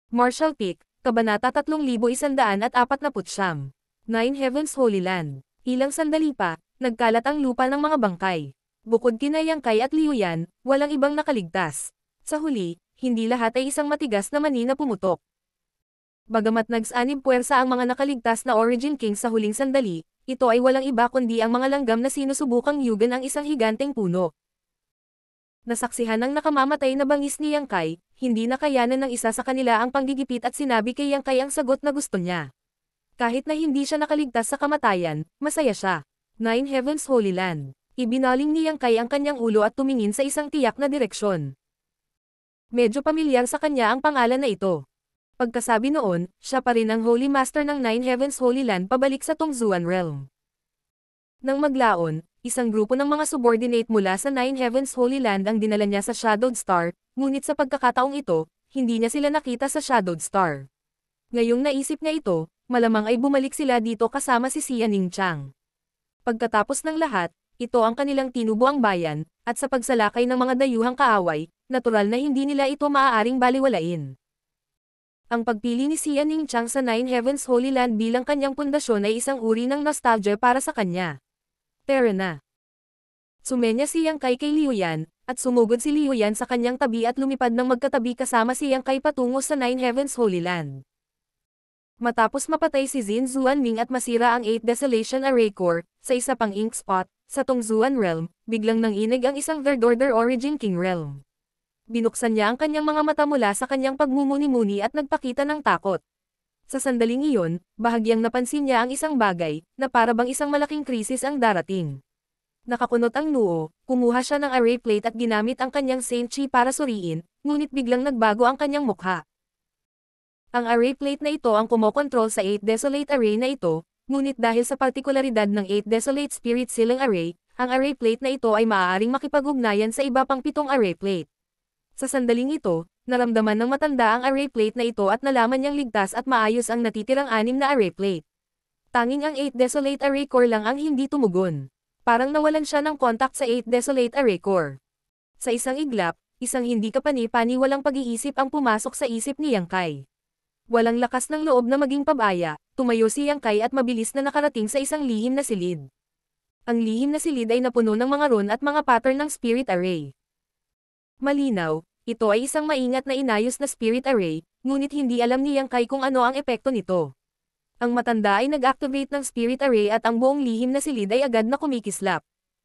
Marshall Peak, Kabanata 3149. Nine Heavens Holy Land. Ilang sandali pa, nagkalat ang lupa ng mga bangkay. Bukod kina Yang Kai at Liu Yan, walang ibang nakaligtas. Sa huli, hindi lahat ay isang matigas na mani na pumutok. Bagamat nagsanib puwersa ang mga nakaligtas na Origin King sa huling sandali, ito ay walang iba kundi ang mga langgam na sinusubukang yugan ang isang higanteng puno. Nasaksihan ng nakamamatay na bangis ni Yang Kai, hindi nakayanan ng isa sa kanila ang panggigipit at sinabi kay Yang Kai ang sagot na gusto niya. Kahit na hindi siya nakaligtas sa kamatayan, masaya siya. Nine Heavens Holy Land. Ibinaling ni Yang Kai ang kanyang ulo at tumingin sa isang tiyak na direksyon. Medyo pamilyar sa kanya ang pangalan na ito. Pagkasabi noon, siya pa rin ang Holy Master ng Nine Heavens Holy Land pabalik sa Tongzuan Realm. Nang maglaon, isang grupo ng mga subordinate mula sa Nine Heavens Holy Land ang dinala niya sa Shadowed Star, ngunit sa pagkakataong ito, hindi niya sila nakita sa Shadowed Star. Ngayong naisip niya ito, malamang ay bumalik sila dito kasama si Xia Ningqiang. Pagkatapos ng lahat, ito ang kanilang tinubuang bayan, at sa pagsalakay ng mga dayuhang kaaway, natural na hindi nila ito maaaring baliwalain. Ang pagpili ni Xia Ningqiang sa Nine Heavens Holy Land bilang kanyang pundasyon ay isang uri ng nostalgia para sa kanya. Tara na. Sumenya si Yang Kai kay Liu Yan, at sumugod si Liu Yan sa kanyang tabi at lumipad ng magkatabi kasama si Yang Kai patungo sa Nine Heavens Holy Land. Matapos mapatay si Xin Zuanming at masira ang 8 Desolation Array Core, sa isa pang ink spot, sa Tongzuan Realm, biglang nanginig ang isang Third Order Origin King Realm. Binuksan niya ang kanyang mga mata mula sa kanyang pagmumuni-muni at nagpakita ng takot. Sa sandaling iyon, bahagyang napansin niya ang isang bagay, na para bang isang malaking krisis ang darating. Nakakunot ang noo, kumuha siya ng array plate at ginamit ang kanyang Saint Chi para suriin, ngunit biglang nagbago ang kanyang mukha. Ang array plate na ito ang kumokontrol sa 8 Desolate Array na ito, ngunit dahil sa partikularidad ng 8 Desolate Spirit Sealing Array, ang array plate na ito ay maaaring makipag-ugnayan sa iba pang 7 array plate. Sa sandaling ito, naramdaman ng matanda ang array plate na ito at nalaman niyang ligtas at maayos ang natitirang 6 na array plate. Tanging ang 8 Desolate Array Core lang ang hindi tumugon. Parang nawalan siya ng contact sa 8 Desolate Array Core. Sa isang iglap, isang hindi kapani-pani walang pag-iisip ang pumasok sa isip ni Yang Kai. Walang lakas ng loob na maging pabaya, tumayo si Yang Kai at mabilis na nakarating sa isang lihim na silid. Ang lihim na silid ay napuno ng mga rune at mga pattern ng Spirit Array. Malinaw, ito ay isang maingat na inayos na Spirit Array, ngunit hindi alam ni Yang Kai kung ano ang epekto nito. Ang matanda ay nag-activate ng Spirit Array at ang buong lihim na silid ay agad na kumikislap.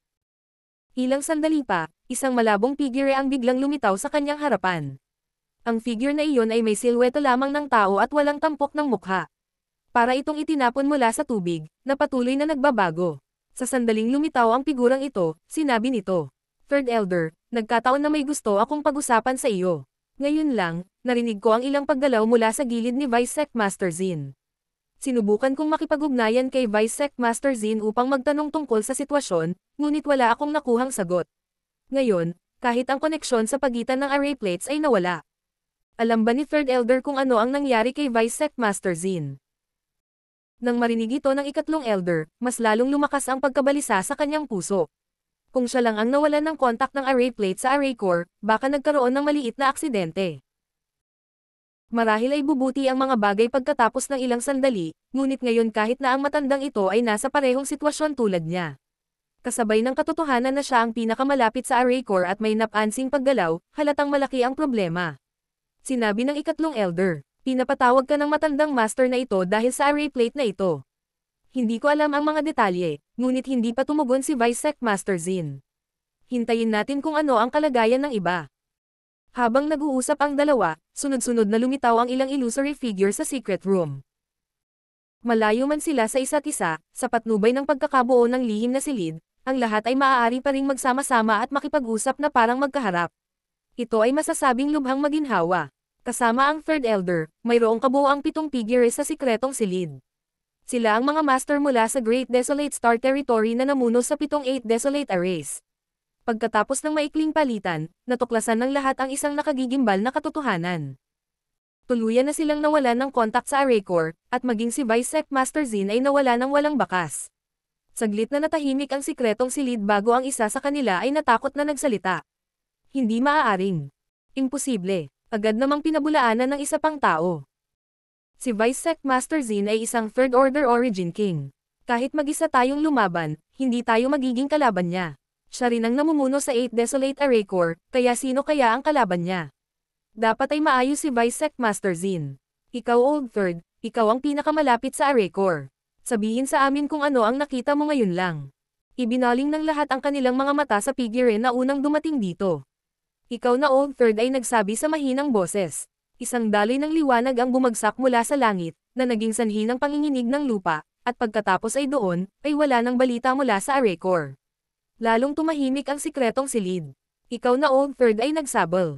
Ilang sandali pa, isang malabong figure ang biglang lumitaw sa kanyang harapan. Ang figure na iyon ay may silhouette lamang ng tao at walang tampok ng mukha. Para itong itinapon mula sa tubig, na patuloy na nagbabago. Sa sandaling lumitaw ang figurang ito, sinabi nito, "Third Elder, nagkataon na may gusto akong pag-usapan sa iyo. Ngayon lang, narinig ko ang ilang paggalaw mula sa gilid ni Vice Sect Master Xin. Sinubukan kong makipag-ugnayan kay Vice Sect Master Xin upang magtanong tungkol sa sitwasyon, ngunit wala akong nakuhang sagot. Ngayon, kahit ang koneksyon sa pagitan ng array plates ay nawala. Alam ba ni Third Elder kung ano ang nangyari kay Vice Sect Master Xin?" Nang marinig ito ng ikatlong Elder, mas lalong lumakas ang pagkabalisa sa kanyang puso. Kung siya lang ang nawalan ng contact ng array plate sa array core, baka nagkaroon ng maliit na aksidente. Marahil ay bubuti ang mga bagay pagkatapos ng ilang sandali, ngunit ngayon kahit na ang matandang ito ay nasa parehong sitwasyon tulad niya. Kasabay ng katotohanan na siya ang pinakamalapit sa array core at may napansing paggalaw, halatang malaki ang problema. Sinabi ng ikatlong Elder, "Pinapatawag ka ng matandang master na ito dahil sa array plate na ito." Hindi ko alam ang mga detalye, ngunit hindi pa tumugon si Vice Sect Master Xin. Hintayin natin kung ano ang kalagayan ng iba. Habang nag-uusap ang dalawa, sunod-sunod na lumitaw ang ilang illusory figure sa secret room. Malayo man sila sa isa't isa, sa patnubay ng pagkakabuo ng lihim na silid, ang lahat ay maaari pa ring magsama-sama at makipag-usap na parang magkaharap. Ito ay masasabing lubhang maginhawa. Kasama ang Third Elder, mayroong kabuoang 7 figure sa sikretong silid. Sila ang mga master mula sa Great Desolate Star Territory na namuno sa 7 8 Desolate Arrays. Pagkatapos ng maikling palitan, natuklasan ng lahat ang isang nakagigimbal na katotohanan. Tuluyan na silang nawalan ng kontak sa array core, at maging si Vice Sect Master Xin ay nawala ng walang bakas. Saglit na natahimik ang sikretong silid bago ang isa sa kanila ay natakot na nagsalita. Hindi maaaring. Imposible. Agad namang pinabulaanan ng isa pang tao. Si Vice Sec Master Zin ay isang Third Order Origin King. Kahit mag-isa tayong lumaban, hindi tayo magiging kalaban niya. Siya rin ang namumuno sa 8 Desolate Array Corps, kaya sino kaya ang kalaban niya? Dapat ay maayos si Vice Sec Master Zin. Ikaw Old Third, ikaw ang pinakamalapit sa Array Corps. Sabihin sa amin kung ano ang nakita mo ngayon lang. Ibinaling ng lahat ang kanilang mga mata sa figure na unang dumating dito. Ikaw na Old Third ay nagsabi sa mahinang boses. Isang daloy ng liwanag ang bumagsak mula sa langit, na naging sanhi ng panginginig ng lupa, at pagkatapos ay doon, ay wala ng balita mula sa Array Corps. Lalong tumahimik ang sikretong silid. Ikaw na Old Third ay nagsabol.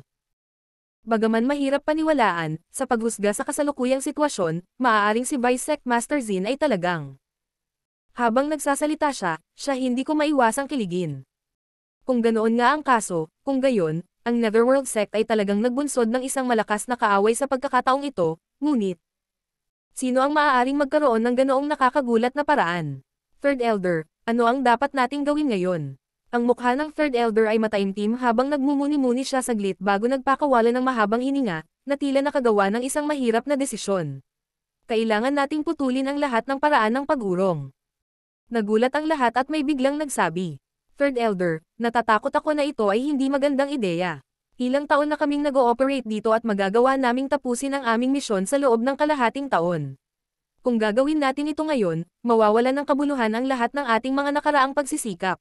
Bagaman mahirap paniwalaan, sa paghusga sa kasalukuyang sitwasyon, maaaring si Vice Sec Master Zin ay talagang. Habang nagsasalita siya hindi ko maiwasang kiligin. Kung ganoon nga ang kaso, kung gayon, ang Netherworld Sect ay talagang nagbunsod ng isang malakas na kaaway sa pagkakataong ito, ngunit sino ang maaaring magkaroon ng ganoong nakakagulat na paraan? Third Elder, ano ang dapat nating gawin ngayon? Ang mukha ng Third Elder ay mataimtim habang nagmumuni-muni siya saglit bago nagpakawala ng mahabang hininga, na tila nakagawa ng isang mahirap na desisyon. Kailangan nating putulin ang lahat ng paraan ng pag-urong. Nagulat ang lahat at may biglang nagsabi. Third Elder, natatakot ako na ito ay hindi magandang ideya. Ilang taon na kaming nag-ooperate dito at magagawa naming tapusin ang aming misyon sa loob ng kalahating taon. Kung gagawin natin ito ngayon, mawawalan ng kabuluhan ang lahat ng ating mga nakaraang pagsisikap.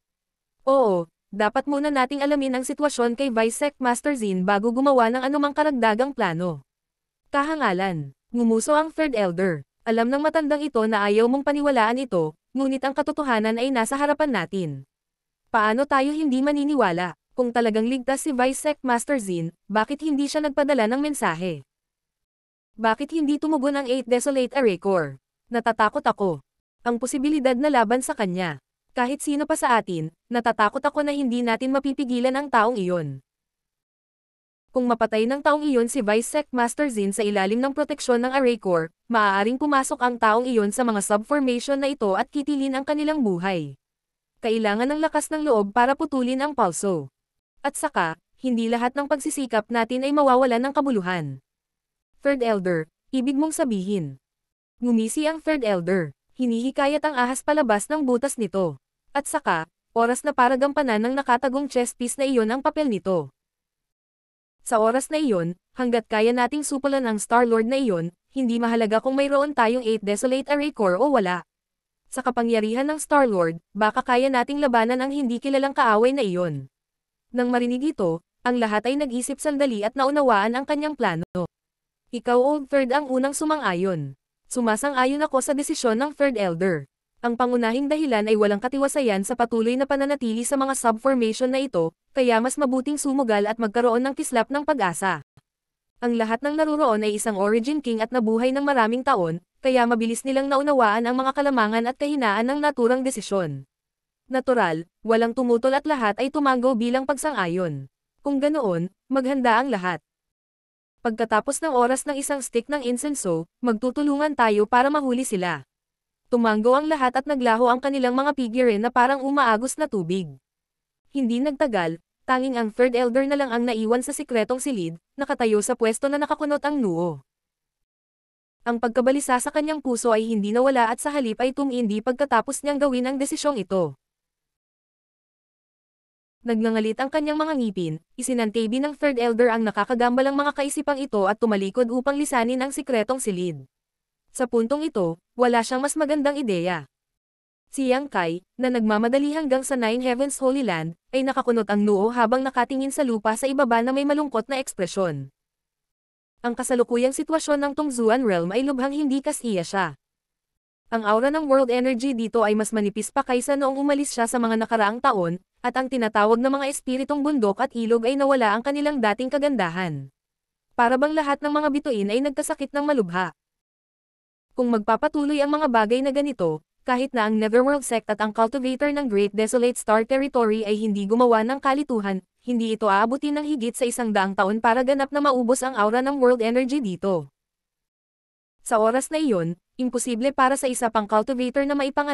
Oo, dapat muna nating alamin ang sitwasyon kay Vice Sec Master Zin bago gumawa ng anumang karagdagang plano. Kahangalan, ngumuso ang Third Elder. Alam ng matandang ito na ayaw mong paniwalaan ito, ngunit ang katotohanan ay nasa harapan natin. Paano tayo hindi maniniwala? Kung talagang ligtas si Vice Sec Master Zin, bakit hindi siya nagpadala ng mensahe? Bakit hindi tumugon ang 8 Desolate Array Corps? Natatakot ako. Ang posibilidad na laban sa kanya. Kahit sino pa sa atin, natatakot ako na hindi natin mapipigilan ang taong iyon. Kung mapatay ng taong iyon si Vice Sec Master Zin sa ilalim ng proteksyon ng Array Corps, maaaring pumasok ang taong iyon sa mga subformation na ito at kitilin ang kanilang buhay. Kailangan ng lakas ng loob para putulin ang pulso. At saka, hindi lahat ng pagsisikap natin ay mawawalan ng kabuluhan. Third Elder, ibig mong sabihin. Ngumisi ang Third Elder. Hinihikayat ang ahas palabas ng butas nito. At saka, oras na para gampanan ng nakatagong chess piece na iyon ang papel nito. Sa oras na iyon, hanggat kaya nating supulan ang Star-Lord na iyon, hindi mahalaga kung mayroon tayong 8 Desolate Array Corps o wala. Sa kapangyarihan ng Star-Lord, baka kaya nating labanan ang hindi kilalang kaaway na iyon. Nang marinig ito, ang lahat ay nag-isip sandali at naunawaan ang kanyang plano. Ikaw Old Third ang unang sumang-ayon. Sumasang-ayon ako sa desisyon ng Third Elder. Ang pangunahing dahilan ay walang katiwasayan sa patuloy na pananatili sa mga subformation na ito, kaya mas mabuting sumugal at magkaroon ng kislap ng pag-asa. Ang lahat ng naruroon ay isang Origin King at nabuhay ng maraming taon, kaya mabilis nilang naunawaan ang mga kalamangan at kahinaan ng naturang desisyon. Natural, walang tumutol at lahat ay tumango bilang pagsang-ayon. Kung ganoon, maghanda ang lahat. Pagkatapos ng oras ng isang stick ng insenso, magtutulungan tayo para mahuli sila. Tumango ang lahat at naglaho ang kanilang mga figure na parang umaagos na tubig. Hindi nagtagal, tanging ang Third Elder na lang ang naiwan sa sikretong silid, nakatayo sa pwesto na nakakunot ang noo. Ang pagkabalisa sa kanyang puso ay hindi nawala at sa halip ay tumindi pagkatapos niyang gawin ang desisyong ito. Nagngangalit ang kanyang mga ngipin, isinantabi ng Third Elder ang nakakagambalang mga kaisipang ito at tumalikod upang lisanin ang sikretong silid. Sa puntong ito, wala siyang mas magandang ideya. Si Yang Kai, na nagmamadali hanggang sa Nine Heavens Holy Land, ay nakakunot ang noo habang nakatingin sa lupa sa ibaba na may malungkot na ekspresyon. Ang kasalukuyang sitwasyon ng Tongzuan Realm ay lubhang hindi kasiya siya. Ang aura ng world energy dito ay mas manipis pa kaysa noong umalis siya sa mga nakaraang taon, at ang tinatawag na mga espiritong bundok at ilog ay nawala ang kanilang dating kagandahan. Para bang lahat ng mga bituin ay nagkasakit ng malubha. Kung magpapatuloy ang mga bagay na ganito, kahit na ang Netherworld Sect at ang Cultivator ng Great Desolate Star Territory ay hindi gumawa ng kalituhan, hindi ito aabutin ng higit sa 100 taon para ganap na maubos ang aura ng world energy dito. Sa oras na iyon, imposible para sa isa pang cultivator na maipanganak,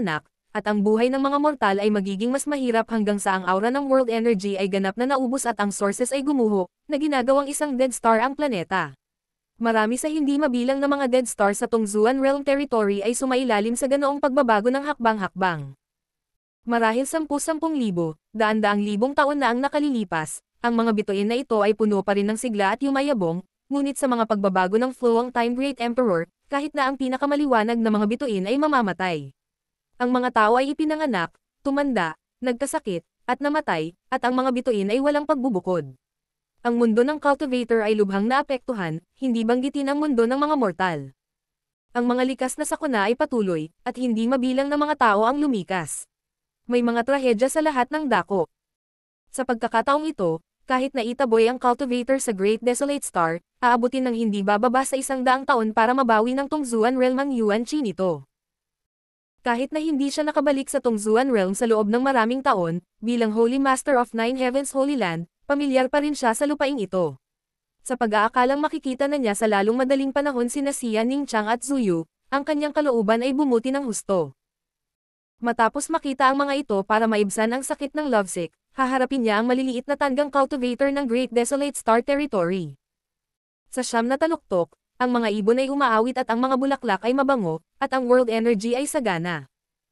at ang buhay ng mga mortal ay magiging mas mahirap hanggang sa ang aura ng world energy ay ganap na naubos at ang sources ay gumuho, na ginagawang isang dead star ang planeta. Marami sa hindi mabilang na mga dead star sa Tungzuan Realm Territory ay sumailalim sa ganoong pagbabago ng hakbang-hakbang. Marahil 10,000 daan-daang libong taon na ang nakalilipas, ang mga bituin na ito ay puno pa rin ng sigla at yumayabong, ngunit sa mga pagbabago ng flow ang Time Great Emperor, kahit na ang pinakamaliwanag na mga bituin ay mamamatay. Ang mga tao ay ipinanganak, tumanda, nagkasakit, at namatay, at ang mga bituin ay walang pagbubukod. Ang mundo ng cultivator ay lubhang naapektuhan, hindi banggitin ang mundo ng mga mortal. Ang mga likas na sakuna ay patuloy, at hindi mabilang na mga tao ang lumikas. May mga trahedya sa lahat ng dako. Sa pagkakataong ito, kahit na itaboy ang cultivator sa Great Desolate Star, aabutin ng hindi bababa sa 100 taon para mabawi ng Tungzuan Realm ang Yuan Qi nito. Kahit na hindi siya nakabalik sa Tungzuan Realm sa loob ng maraming taon, bilang Holy Master of Nine Heavens Holy Land, pamilyar pa rin siya sa lupaing ito. Sa pag-aakalang makikita na niya sa lalong madaling panahon sina Xia Ningqiang at Zuyu, ang kanyang kalooban ay bumuti ng husto. Matapos makita ang mga ito para maibsan ang sakit ng lovesick, haharapin niya ang maliliit na tanggang cultivator ng Great Desolate Star Territory. Sa siyam na taluktok, ang mga ibon ay umaawit at ang mga bulaklak ay mabango, at ang world energy ay sagana.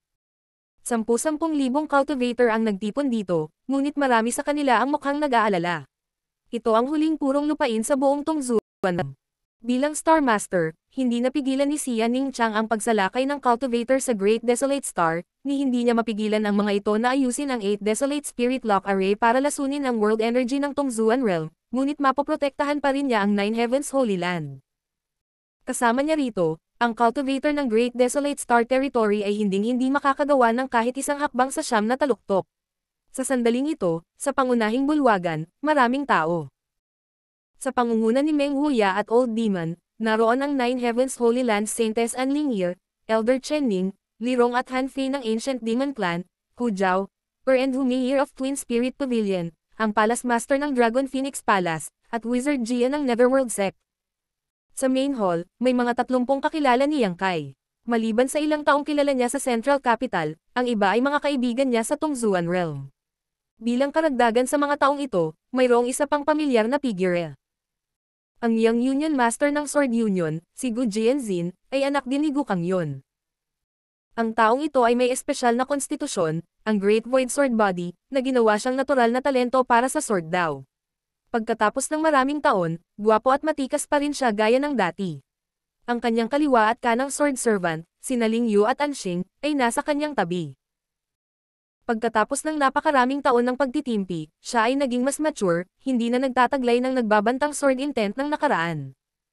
10,000 cultivator ang nagtipon dito, ngunit marami sa kanila ang mukhang nag-aalala. Ito ang huling purong lupain sa buong Tungzuan. Bilang Star Master, hindi napigilan ni Xia Ningqiang ang pagsalakay ng cultivator sa Great Desolate Star, ni hindi niya mapigilan ang mga ito na ayusin ang 8 Desolate Spirit Lock Array para lasunin ang world energy ng Tungzuan Realm, ngunit mapoprotektahan pa rin niya ang Nine Heavens Holy Land. Kasama niya rito, ang cultivator ng Great Desolate Star Territory ay hindi makakagawa ng kahit isang hakbang sa siyam na taluktok. Sa sandaling ito, sa pangunahing bulwagan, maraming tao. Sa pangunguna ni Meng Wuya at Old Demon, naroon ang Nine Heavens Holy Land Saintess An Lingye, Elder Chen Ning, Li Rong at Han Fei ng Ancient Demon Clan, Hu Zhao, Per and Humeir of Twin Spirit Pavilion, ang Palace Master ng Dragon Phoenix Palace, at Wizard Jia ng Netherworld Sect. Sa main hall, may mga 30 kakilala ni Yang Kai. Maliban sa ilang taong kilala niya sa Central Capital, ang iba ay mga kaibigan niya sa Tungzuan Realm. Bilang karagdagan sa mga taong ito, mayroong isa pang pamilyar na figure. Ang Young Union Master ng Sword Union, si Gu Jianzin, ay anak din ni Gu Kangyon. Ang taong ito ay may espesyal na konstitusyon, ang Great Void Sword Body, na ginawa siyang natural na talento para sa sword daw. Pagkatapos ng maraming taon, guwapo at matikas pa rin siya gaya ng dati. Ang kanyang kaliwa at kanang sword servant, sina Ling Yu at Anxing, ay nasa kanyang tabi. Pagkatapos ng napakaraming taon ng pagtitimpi, siya ay naging mas mature, hindi na nagtataglay ng nagbabantang sword intent ng nakaraan.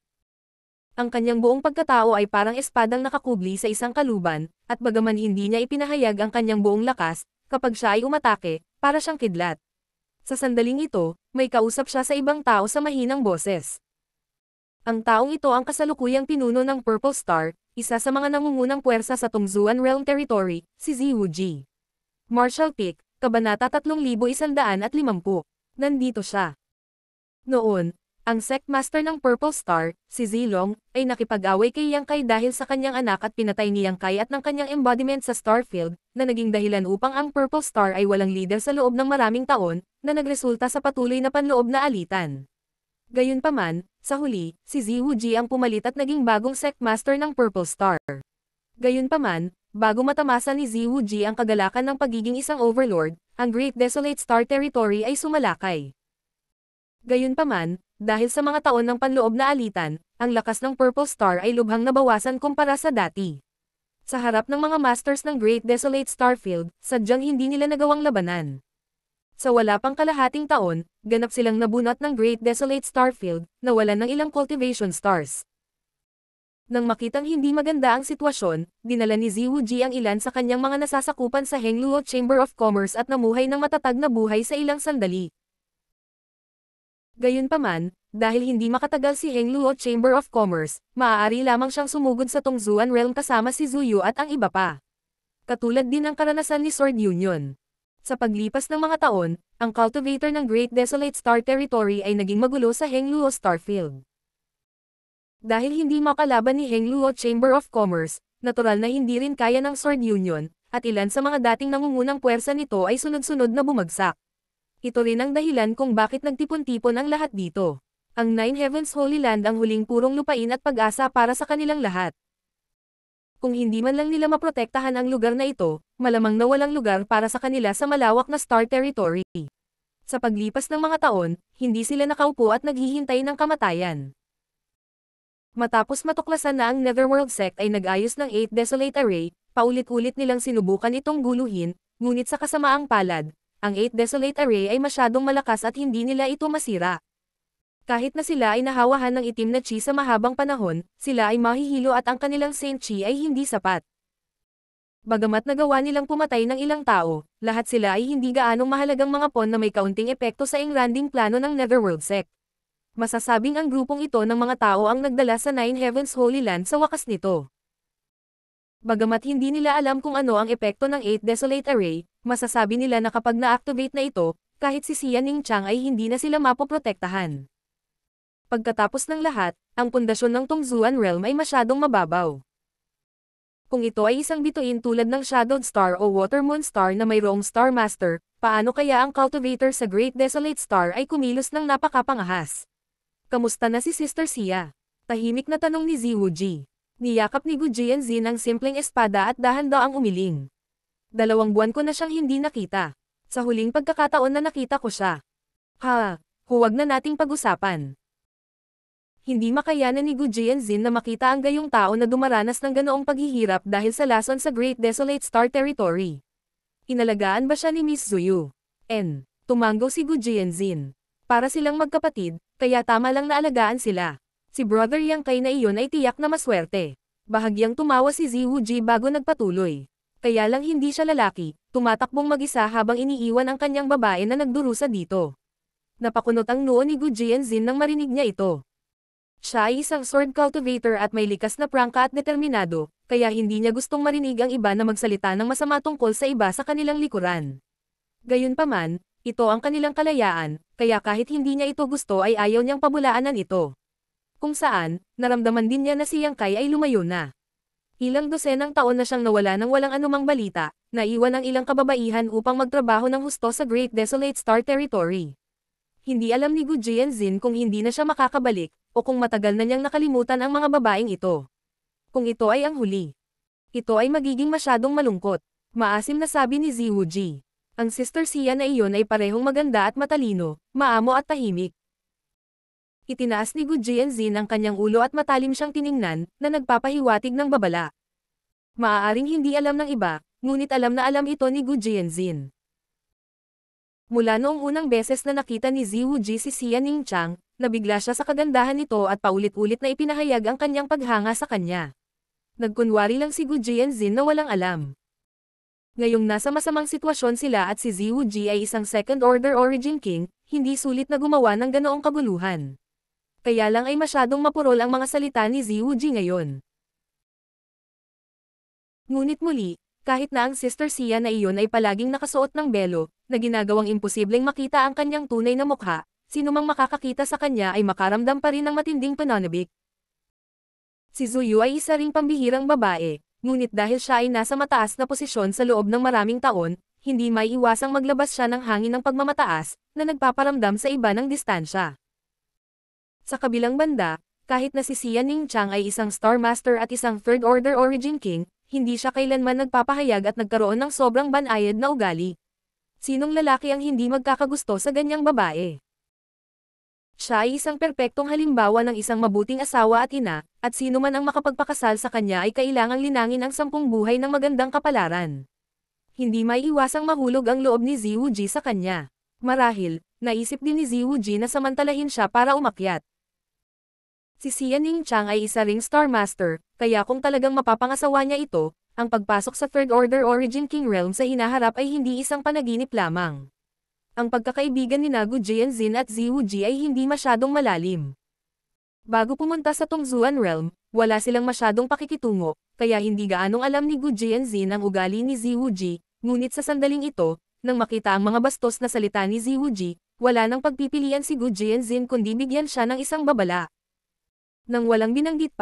Ang kanyang buong pagkatao ay parang espadang nakakubli sa isang kaluban, at bagaman hindi niya ipinahayag ang kanyang buong lakas, kapag siya ay umatake, para siyang kidlat. Sa sandaling ito, may kausap siya sa ibang tao sa mahinang boses. Ang taong ito ang kasalukuyang pinuno ng Purple Star, isa sa mga nangungunang puwersa sa Tungzuan Realm Territory, si Ziwu Ji. Martial Peak, Kabanata 3150. Nandito siya. Noon, ang Sect Master ng Purple Star, si Zilong, ay nakipag-away kay Yang Kai dahil sa kanyang anak at pinatay ni Yang Kai at ng kanyang embodiment sa Starfield, na naging dahilan upang ang Purple Star ay walang leader sa loob ng maraming taon, na nagresulta sa patuloy na panloob na alitan. Gayunpaman, sa huli, si Ziwu Ji ang pumalit at naging bagong Sect Master ng Purple Star. Gayunpaman, bago matamasa ni Ziwu Ji ang kagalakan ng pagiging isang overlord, ang Great Desolate Star Territory ay sumalakay. Gayunpaman, dahil sa mga taon ng panloob na alitan, ang lakas ng Purple Star ay lubhang nabawasan kumpara sa dati. Sa harap ng mga masters ng Great Desolate Starfield, sadyang hindi nila nagawang labanan. Sa wala pang kalahating taon, ganap silang nabunot ng Great Desolate Starfield, nawalan ng ilang cultivation stars. Nang makitang hindi maganda ang sitwasyon, dinala ni Ziwu Ji ang ilan sa kanyang mga nasasakupan sa Hengluo Chamber of Commerce at namuhay ng matatag na buhay sa ilang sandali. Gayunpaman, dahil hindi makatagal si Hengluo Chamber of Commerce, maaari lamang siyang sumugod sa Tungzuan Realm kasama si Zuyu at ang iba pa. Katulad din ang karanasan ni Sword Union. Sa paglipas ng mga taon, ang cultivator ng Great Desolate Star Territory ay naging magulo sa Hengluo Starfield. Dahil hindi makalaban ni Hengluo Chamber of Commerce, Natural na hindi rin kaya ng Sword Union, at ilan sa mga dating nangungunang puwersa nito ay sunod-sunod na bumagsak. Ito rin ang dahilan kung bakit nagtipon-tipon ang lahat dito. Ang Nine Heavens Holy Land ang huling purong lupain at pag-asa para sa kanilang lahat. Kung hindi man lang nila maprotektahan ang lugar na ito, malamang na walang lugar para sa kanila sa malawak na Star Territory. Sa paglipas ng mga taon, hindi sila nakaupo at naghihintay ng kamatayan. Matapos matuklasan na ang Netherworld Sect ay nag-ayos ng 8 Desolate Array, paulit-ulit nilang sinubukan itong guluhin, ngunit sa kasamaang palad, ang 8 Desolate Array ay masyadong malakas at hindi nila ito masira. Kahit na sila ay nahawahan ng itim na chi sa mahabang panahon, sila ay mahihilo at ang kanilang Saint Chi ay hindi sapat. Bagamat nagawa nilang pumatay ng ilang tao, lahat sila ay hindi gaanong mahalagang mga pawn na may kaunting epekto sa engranding plano ng Netherworld Sect. Masasabing ang grupong ito ng mga tao ang nagdala sa Nine Heavens Holy Land sa wakas nito. Bagamat hindi nila alam kung ano ang epekto ng 8 Desolate Array, masasabi nila na kapag na-activate na ito, kahit si Xia Ningqiang ay hindi na sila mapoprotektahan. Pagkatapos ng lahat, ang pundasyon ng Tongzuan Realm ay masyadong mababaw. Kung ito ay isang bituin tulad ng Shadowed Star o Watermoon Star na mayroong Star Master, paano kaya ang cultivator sa Great Desolate Star ay kumilos ng napakapangahas? Kamusta na si Sister Xia? Tahimik na tanong ni Ziwuji. Niyakap ni Gu Jianzin ang simpleng espada at dahan-daang umiling. 2 buwan ko na siyang hindi nakita. Sa huling pagkakataon na nakita ko siya. Huwag na nating pag-usapan. Hindi makayanan ni Gu Jianzin na makita ang gayong tao na dumaranas ng ganoong paghihirap dahil sa lason sa Great Desolate Star Territory. Inalagaan ba siya ni Miss Zuyu? Tumanggaw si Gu Jianzin. Para silang magkapatid, kaya tama lang na alagaan sila. Si Brother Yang Kai na iyon ay tiyak na maswerte. Bahagyang tumawa si Ziwuji bago nagpatuloy. Kaya lang hindi siya lalaki, tumatakbong mag-isa habang iniiwan ang kanyang babae na nagdurusa dito. Napakunot ang noo ni Gu Jianzin nang marinig niya ito. Siya ay isang sword cultivator at may likas na prangka at determinado, kaya hindi niya gustong marinig ang iba na magsalita ng masama tungkol sa iba sa kanilang likuran. Gayunpaman, ito ang kanilang kalayaan, kaya kahit hindi niya ito gusto ay ayaw niyang pabulaanan ito. Kung saan, naramdaman din niya na si Yang Kai ay lumayo na. Ilang dosenang taon na siyang nawala ng walang anumang balita, naiwan ang ilang kababaihan upang magtrabaho ng husto sa Great Desolate Star Territory. Hindi alam ni Gu Jianzin kung hindi na siya makakabalik, o kung matagal na niyang nakalimutan ang mga babaeng ito. Kung ito ay ang huli, ito ay magiging masyadong malungkot. Maasim na sabi ni Ziwuji. Ang Sister Xia na iyon ay parehong maganda at matalino, maamo at tahimik. Itinaas ni Gu Jianzin ang kanyang ulo at matalim siyang tiningnan, na nagpapahiwatig ng babala. Maaaring hindi alam ng iba, ngunit alam na alam ito ni Gu Jianzin. Mula noong unang beses na nakita ni Ziwuji si Xia Ningqiang, nabigla siya sa kagandahan nito at paulit-ulit na ipinahayag ang kanyang paghanga sa kanya. Nagkunwari lang si Gu Jianzin na walang alam. Ngayong nasa masamang sitwasyon sila at si Ziwuji ay isang Second Order Origin King, hindi sulit na gumawa ng ganoong kabuluhan. Kaya lang ay masyadong mapurol ang mga salita ni Ziwuji ngayon. Ngunit muli, kahit na ang Sister Xia na iyon ay palaging nakasuot ng belo, na ginagawang imposibleng makita ang kanyang tunay na mukha, sinumang makakakita sa kanya ay makaramdam pa rin ng matinding pananabik. Si Zuyu ay isa ring pambihirang babae, ngunit dahil siya ay nasa mataas na posisyon sa loob ng maraming taon, hindi may iwasang maglabas siya ng hangin ng pagmamataas, na nagpaparamdam sa iba ng distansya. Sa kabilang banda, kahit na si Xia Ningqiang ay isang Star Master at isang Third Order Origin King, hindi siya kailanman nagpapahayag at nagkaroon ng sobrang banayad na ugali. Sinong lalaki ang hindi magkakagusto sa ganyang babae? Siya ay isang perpektong halimbawa ng isang mabuting asawa at ina, at sino man ang makapagpakasal sa kanya ay kailangang linangin ang 10 buhay ng magandang kapalaran. Hindi may iwasang mahulog ang loob ni Ziwuji sa kanya. Marahil, naisip din ni Ziwuji na samantalahin siya para umakyat. Si Xia Ningqiang ay isa ring Star Master, kaya kung talagang mapapangasawa niya ito, ang pagpasok sa Third Order Origin King Realm sa hinaharap ay hindi isang panaginip lamang. Ang pagkakaibigan ni Gu Jianzin at Ziwuji ay hindi masyadong malalim. Bago pumunta sa Tongzuan Realm, wala silang masyadong pakikitungo, kaya hindi gaanong alam ni Gu Jianzin ang ugali ni Ziwuji, ngunit sa sandaling ito, nang makita ang mga bastos na salita ni Ziwuji, wala nang pagpipilian si Gu Jianzin kundi bigyan siya ng isang babala. Nang walang binanggit pa,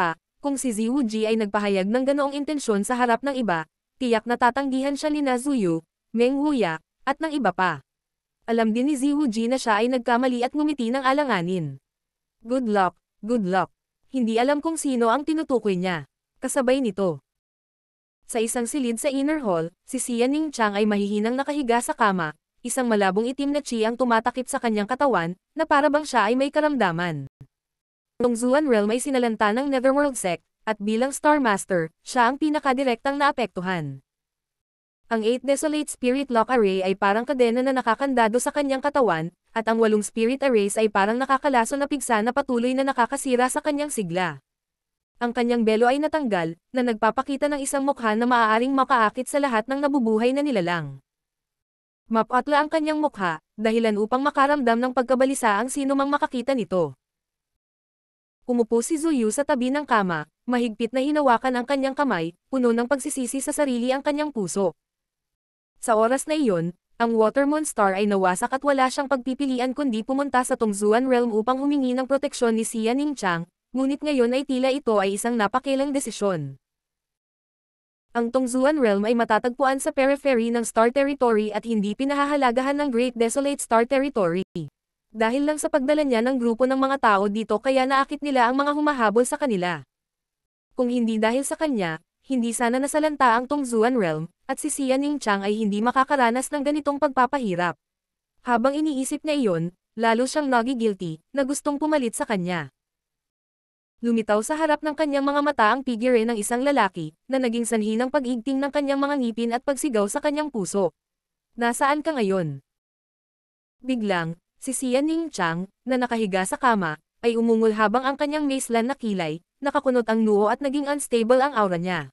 kung si Ziwuji ay nagpahayag ng ganoong intensyon sa harap ng iba, tiyak na tatanggihan siya ni Zuyu, Meng Wuya, at ng iba pa. Alam din ni Ziwuji na siya ay nagkamali at ngumiti ng alanganin. Good luck, good luck. Hindi alam kung sino ang tinutukoy niya. Kasabay nito. Sa isang silid sa inner hall, si Xia Ningqiang ay mahihinang nakahiga sa kama, isang malabong itim na chi ang tumatakip sa kanyang katawan, na para bang siya ay may karamdaman. Ang Zuan Realm ay sinalanta ng Netherworld Sect, at bilang Star Master, siya ang pinakadirektang naapektuhan. Ang 8 Desolate Spirit Lock Array ay parang kadena na nakakandado sa kanyang katawan, at ang 8 Spirit Arrays ay parang nakakalaso na pigsa na patuloy na nakakasira sa kanyang sigla. Ang kanyang belo ay natanggal, na nagpapakita ng isang mukha na maaaring makaakit sa lahat ng nabubuhay na nilalang. Mapatla ang kanyang mukha, dahilan upang makaramdam ng pagkabalisa ang sinumang makakita nito. Umupo si Zuyu sa tabi ng kama, mahigpit na hinawakan ang kanyang kamay, puno ng pagsisisi sa sarili ang kanyang puso. Sa oras na iyon, ang Watermoon Star ay nawasak at wala siyang pagpipilian kundi pumunta sa Tongzuan Realm upang humingi ng proteksyon ni Xia Ningqiang, ngunit ngayon ay tila ito ay isang napakilang desisyon. Ang Tongzuan Realm ay matatagpuan sa periphery ng Star Territory at hindi pinahahalagahan ng Great Desolate Star Territory. Dahil lang sa pagdala niya ng grupo ng mga tao dito kaya naakit nila ang mga humahabol sa kanila. Kung hindi dahil sa kanya, hindi sana nasalanta ang Tongzuan Realm, at si Xia Ningqiang ay hindi makakaranas ng ganitong pagpapahirap. Habang iniisip na iyon, lalo siyang nagi-guilty, na gustong pumalit sa kanya. Lumitaw sa harap ng kanyang mga mata ang figure ng isang lalaki, na naging sanhi ng pag-igting ng kanyang mga ngipin at pagsigaw sa kanyang puso. Nasaan ka ngayon? Biglang, si Xia Ningqiang, na nakahiga sa kama, ay umungol habang ang kanyang macelan na kilay, nakakunot ang noo at naging unstable ang aura niya.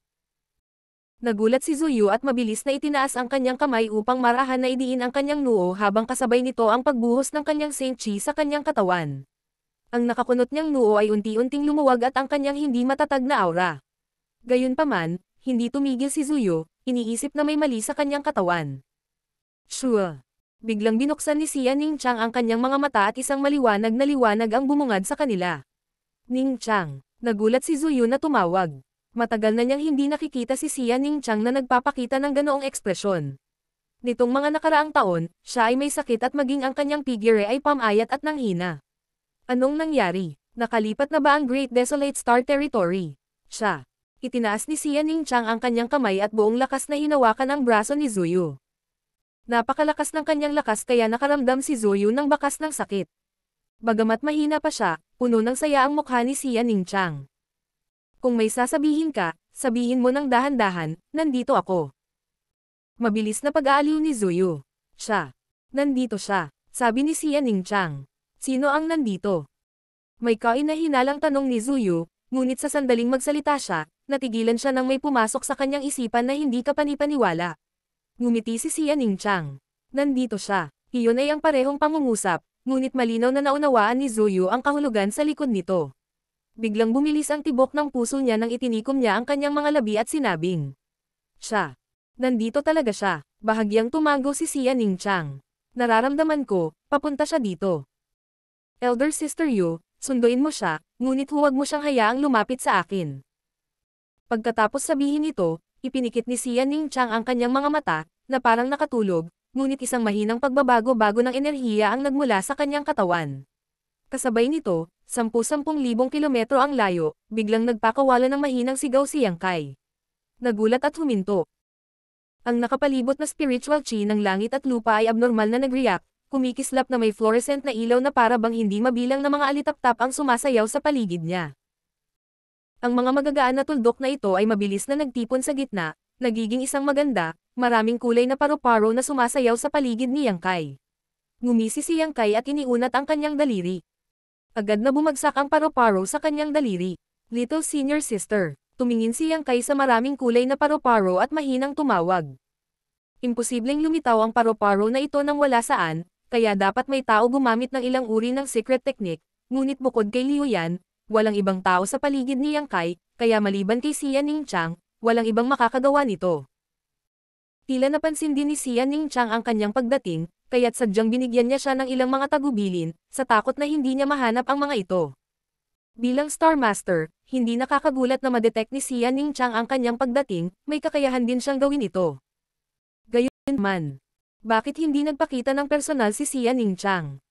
Nagulat si Zuyu at mabilis na itinaas ang kanyang kamay upang marahan na idiin ang kanyang noo habang kasabay nito ang pagbuhos ng kanyang Saint Chi sa kanyang katawan. Ang nakakunot niyang noo ay unti-unting lumuwag at ang kanyang hindi matatag na aura. Gayunpaman, hindi tumigil si Zuyu, iniisip na may mali sa kanyang katawan. Sure. Biglang binuksan ni Xia Ningqiang ang kanyang mga mata at isang maliwanag na liwanag ang bumungad sa kanila. Ningqiang, nagulat si Zuyu na tumawag. Matagal na niyang hindi nakikita si Xia Ningqiang na nagpapakita ng ganoong ekspresyon. Nitong mga nakaraang taon, siya ay may sakit at maging ang kanyang figure ay pamayat at nanghina. Anong nangyari? Nakalipat na ba ang Great Desolate Star Territory? Siya. Itinaas ni Xia Ningqiang ang kanyang kamay at buong lakas na hinawakan ang braso ni Zuyu. Napakalakas ng kanyang lakas kaya nakaramdam si Zuyu ng bakas ng sakit. Bagamat mahina pa siya, puno ng saya ang mukha ni Xia Ningqiang. Kung may sasabihin ka, sabihin mo ng dahan-dahan, nandito ako. Mabilis na pag-aaliw ni Zuyu. Siya. Nandito siya, sabi ni Xia Ningqiang. Sino ang nandito? May kahinahinalang tanong ni Zuyu, ngunit sa sandaling magsalita siya, natigilan siya nang may pumasok sa kanyang isipan na hindi kapanipaniwala. Ngumiti si Xia Ningqiang. Nandito siya. Iyon ay ang parehong pangungusap, ngunit malinaw na naunawaan ni Zuyu ang kahulugan sa likod nito. Biglang bumilis ang tibok ng puso niya nang itinikom niya ang kanyang mga labi at sinabing. Siya. Nandito talaga siya. Bahagyang tumago si Xia Ningqiang. Nararamdaman ko, papunta siya dito. Elder Sister Yu, sunduin mo siya, ngunit huwag mo siyang hayaang lumapit sa akin. Pagkatapos sabihin ito, ipinikit ni Xia Ningqiang ang kanyang mga mata, na parang nakatulog, ngunit isang mahinang pagbabago-bago ng enerhiya ang nagmula sa kanyang katawan. Kasabay nito, 10,000 kilometro ang layo, biglang nagpakawala ng mahinang sigaw si Yang Kai. Nagulat at huminto. Ang nakapalibot na spiritual chi ng langit at lupa ay abnormal na nag-react, kumikislap na may fluorescent na ilaw na para bang hindi mabilang na mga alitap-tap ang sumasayaw sa paligid niya. Ang mga magagaan na tuldok na ito ay mabilis na nagtipon sa gitna, nagiging isang maganda, maraming kulay na paru-paro na sumasayaw sa paligid ni Yang Kai. Ngumisi si Yang Kai at iniunat ang kanyang daliri. Agad na bumagsak ang paru-paro sa kanyang daliri. Little Senior Sister, tumingin si Yang Kai sa maraming kulay na paru-paro at mahinang tumawag. Imposibleng lumitaw ang paru-paro na ito nang wala saan, kaya dapat may tao gumamit ng ilang uri ng secret technique, ngunit bukod kay Liu Yan, walang ibang tao sa paligid ni Yang Kai, kaya maliban kay Xia Ningqiang, walang ibang makakagawa nito. Tila napansin din ni Xia Ningqiang ang kanyang pagdating, kaya't sadyang binigyan niya siya ng ilang mga tagubilin, sa takot na hindi niya mahanap ang mga ito. Bilang Star Master, hindi nakakagulat na madetect ni Xia Ningchang ang kanyang pagdating, may kakayahan din siyang gawin ito. Gayunman, bakit hindi nagpakita ng personal si Xia Ningchang?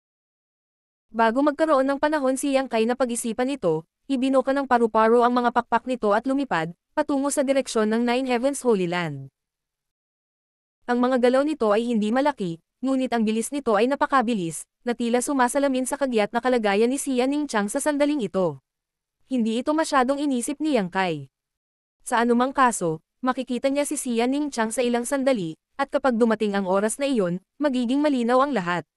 Bago magkaroon ng panahon si Yang Kai na pag-isipan ito, ibinuka ng paru-paro ang mga pakpak nito at lumipad, patungo sa direksyon ng Nine Heavens Holy Land. Ang mga galaw nito ay hindi malaki, ngunit ang bilis nito ay napakabilis, na tila sumasalamin sa kagyat na kalagayan ni Xia Ningchang sa sandaling ito. Hindi ito masyadong inisip ni Yang Kai. Sa anumang kaso, makikita niya si Xia Ningchang sa ilang sandali, at kapag dumating ang oras na iyon, magiging malinaw ang lahat.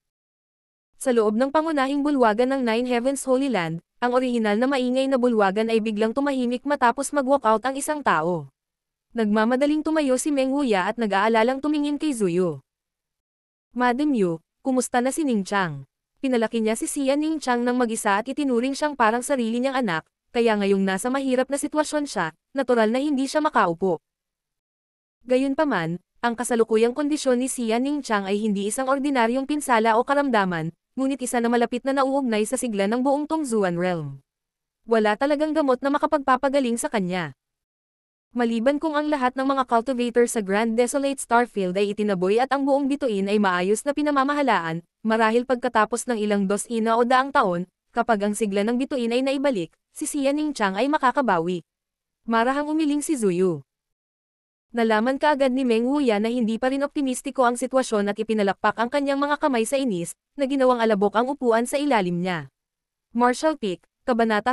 Sa loob ng pangunahing bulwagan ng Nine Heavens Holy Land, ang orihinal na maingay na bulwagan ay biglang tumahimik matapos mag-walkout ang isang tao. Nagmamadaling tumayo si Meng Huya at nag-aalalang tumingin kay Zuyu. Madam Yu, kumusta na si Ningchang? Pinalaki niya si Xia Ningchang ng mag-isa at itinuring siyang parang sarili niyang anak, kaya ngayong nasa mahirap na sitwasyon siya, natural na hindi siya makaupo. Gayunpaman, ang kasalukuyang kondisyon ni Xia Ningchang ay hindi isang ordinaryong pinsala o karamdaman, ngunit isa na malapit na nauugnay sa sigla ng buong Tongzuan Realm. Wala talagang gamot na makapagpapagaling sa kanya. Maliban kung ang lahat ng mga cultivator sa Grand Desolate Starfield ay itinaboy at ang buong bituin ay maayos na pinamamahalaan, marahil pagkatapos ng ilang dosina o daang taon, kapag ang sigla ng bituin ay naibalik, si Xia Ningchang ay makakabawi. Marahang umiling si Zuyu. Nalaman kaagad ni Meng Huya na hindi pa rin optimistiko ang sitwasyon at ipinalakpak ang kanyang mga kamay sa inis, na ginawang alabok ang upuan sa ilalim niya. Martial Peak, Kabanata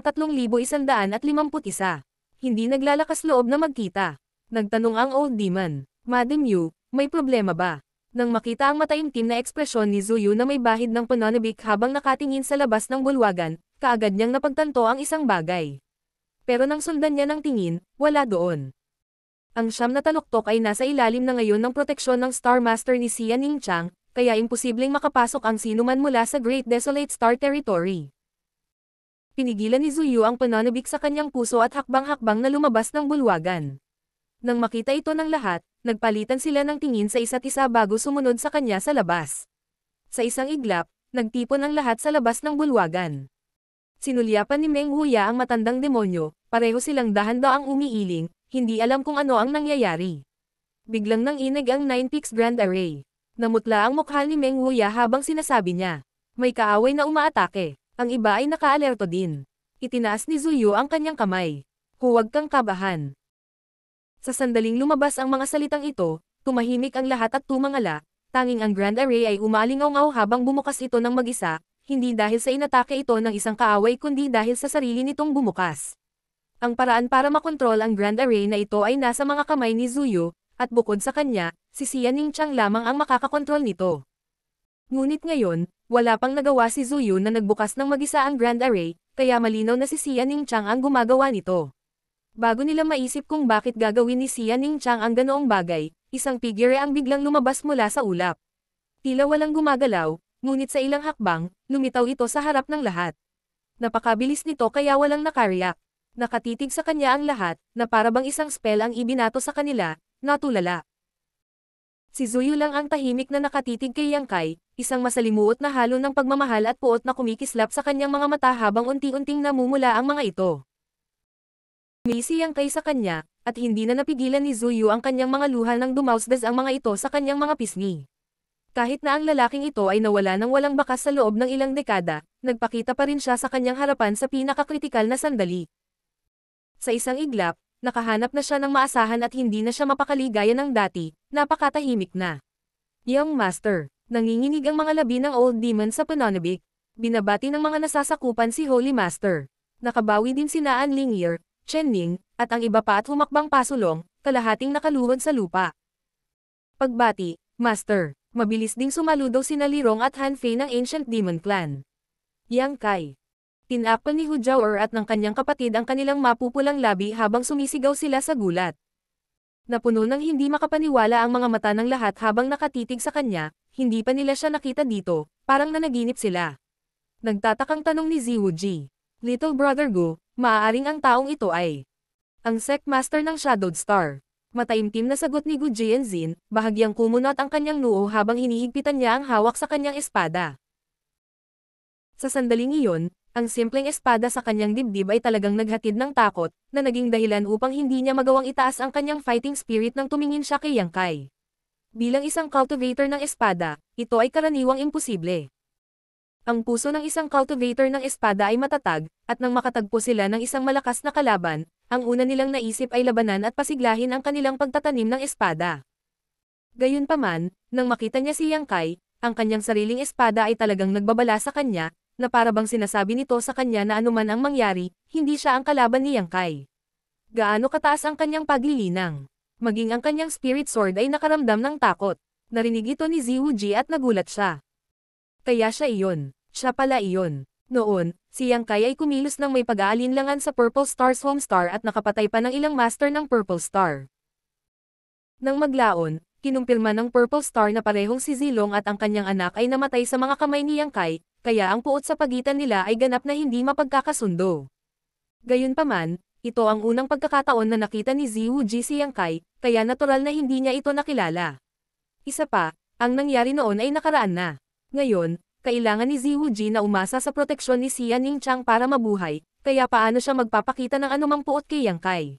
3151. Hindi naglalakas loob na magkita. Nagtanong ang Old Demon, Madam Yu, may problema ba? Nang makita ang mataimtim na ekspresyon ni Zuyu na may bahid ng pananabik habang nakatingin sa labas ng bulwagan, kaagad niyang napagtanto ang isang bagay. Pero nang sundan niya ng tingin, wala doon. Ang siyam na taluktok ay nasa ilalim na ngayon ng proteksyon ng Star Master ni Xia Ningchang, kaya imposibleng makapasok ang sinuman mula sa Great Desolate Star Territory. Pinigilan ni Zuyu ang pananabik sa kanyang puso at hakbang-hakbang na lumabas ng bulwagan. Nang makita ito ng lahat, nagpalitan sila ng tingin sa isa't isa bago sumunod sa kanya sa labas. Sa isang iglap, nagtipon ang lahat sa labas ng bulwagan. Sinulyapan ni Meng Huya ang matandang demonyo, pareho silang dahan-daang umiiling, hindi alam kung ano ang nangyayari. Biglang nanginig ang Nine Peaks Grand Array. Namutla ang mukha ni Meng Huya habang sinasabi niya, may kaaway na umaatake. Ang iba ay nakaalerto din. Itinaas ni Zuyu ang kanyang kamay. Huwag kang kabahan. Sa sandaling lumabas ang mga salitang ito, tumahimik ang lahat at tumangala, tanging ang Grand Array ay umalingaw-ngaw habang bumukas ito ng mag-isa, hindi dahil sa inatake ito ng isang kaaway kundi dahil sa sarili nitong bumukas. Ang paraan para makontrol ang Grand Array na ito ay nasa mga kamay ni Zuyu, at bukod sa kanya, si Xia Ningchang lamang ang makakakontrol nito. Ngunit ngayon, wala pang nagawa si Zuyu na nagbukas ng mag-isa ang Grand Array, kaya malinaw na si Xia Ningchang ang gumagawa nito. Bago nila maisip kung bakit gagawin ni Xia Ningchang ang ganoong bagay, isang figure ang biglang lumabas mula sa ulap. Tila walang gumagalaw, ngunit sa ilang hakbang, lumitaw ito sa harap ng lahat. Napakabilis nito kaya walang nakariyak. Nakatitig sa kanya ang lahat, na parabang isang spell ang ibinato sa kanila, natulala. Si Zuyu lang ang tahimik na nakatitig kay Yang Kai, isang masalimuot na halo ng pagmamahal at puot na kumikislap sa kanyang mga mata habang unti-unting namumula ang mga ito. Umisi Yang Kai sa kanya, at hindi na napigilan ni Zuyu ang kanyang mga luha nang dumausdas ang mga ito sa kanyang mga pisngi. Kahit na ang lalaking ito ay nawala ng walang bakas sa loob ng ilang dekada, nagpakita pa rin siya sa kanyang harapan sa pinakakritikal na sandali. Sa isang iglap, nakahanap na siya ng maasahan at hindi na siya mapakaligaya ng dati, napakatahimik na. Young Master, nanginginig ang mga labi ng Old Demon sa pananabik. Binabati ng mga nasasakupan si Holy Master. Nakabawi din sina An Lingyer, Chen Ning, at ang iba pa at humakbang pasulong, kalahating nakaluhod sa lupa. Pagbati, Master, mabilis ding sumaludaw sina Lirong at Han Fei ng Ancient Demon Clan. Yang Kai. Tinakpan ni Hu Jiaoer at ng kanyang kapatid ang kanilang mapupulang labi habang sumisigaw sila sa gulat. Napuno ng hindi makapaniwala ang mga mata ng lahat habang nakatitig sa kanya, hindi pa nila siya nakita dito, parang nanaginip sila. Nagtatakang tanong ni Ziwuji, Little Brother Gu, maaaring ang taong ito ay ang Sect Master ng Shadowed Star. Mataimtim na sagot ni Gu Jianzin, bahagyang kumunot ang kanyang noo habang hinihigpitan niya ang hawak sa kanyang espada. Sa sandaling iyon, Ang simpleng espada sa kanyang dibdib ay talagang naghatid ng takot, na naging dahilan upang hindi niya magawang itaas ang kanyang fighting spirit nang tumingin siya kay Yang Kai. Bilang isang cultivator ng espada, ito ay karaniwang imposible. Ang puso ng isang cultivator ng espada ay matatag, at nang makatagpo sila ng isang malakas na kalaban, ang una nilang naisip ay labanan at pasiglahin ang kanilang pagtatanim ng espada. Gayunpaman, nang makita niya si Yang Kai, ang kanyang sariling espada ay talagang nagbabala sa kanya, na para bang sinasabi nito sa kanya na anuman ang mangyari, hindi siya ang kalaban ni Yang Kai. Gaano kataas ang kanyang paglilinang. Maging ang kanyang spirit sword ay nakaramdam ng takot. Narinig ito ni Ziwuji at nagulat siya. Kaya siya iyon. Siya pala iyon. Noon, si Yang Kai ay kumilos ng may pag-aalinlangan sa Purple Star's home star at nakapatay pa ng ilang master ng Purple Star. Nang maglaon, kinumpirma ng Purple Star na parehong si Zilong at ang kanyang anak ay namatay sa mga kamay ni Yang Kai, kaya ang puot sa pagitan nila ay ganap na hindi mapagkakasundo. Gayunpaman, ito ang unang pagkakataon na nakita ni Ziwuji si Yang Kai, kaya natural na hindi niya ito nakilala. Isa pa, ang nangyari noon ay nakaraan na. Ngayon, kailangan ni Ziwuji na umasa sa proteksyon ni Xia Ningqiang para mabuhay, kaya paano siya magpapakita ng anumang puot kay Yang Kai.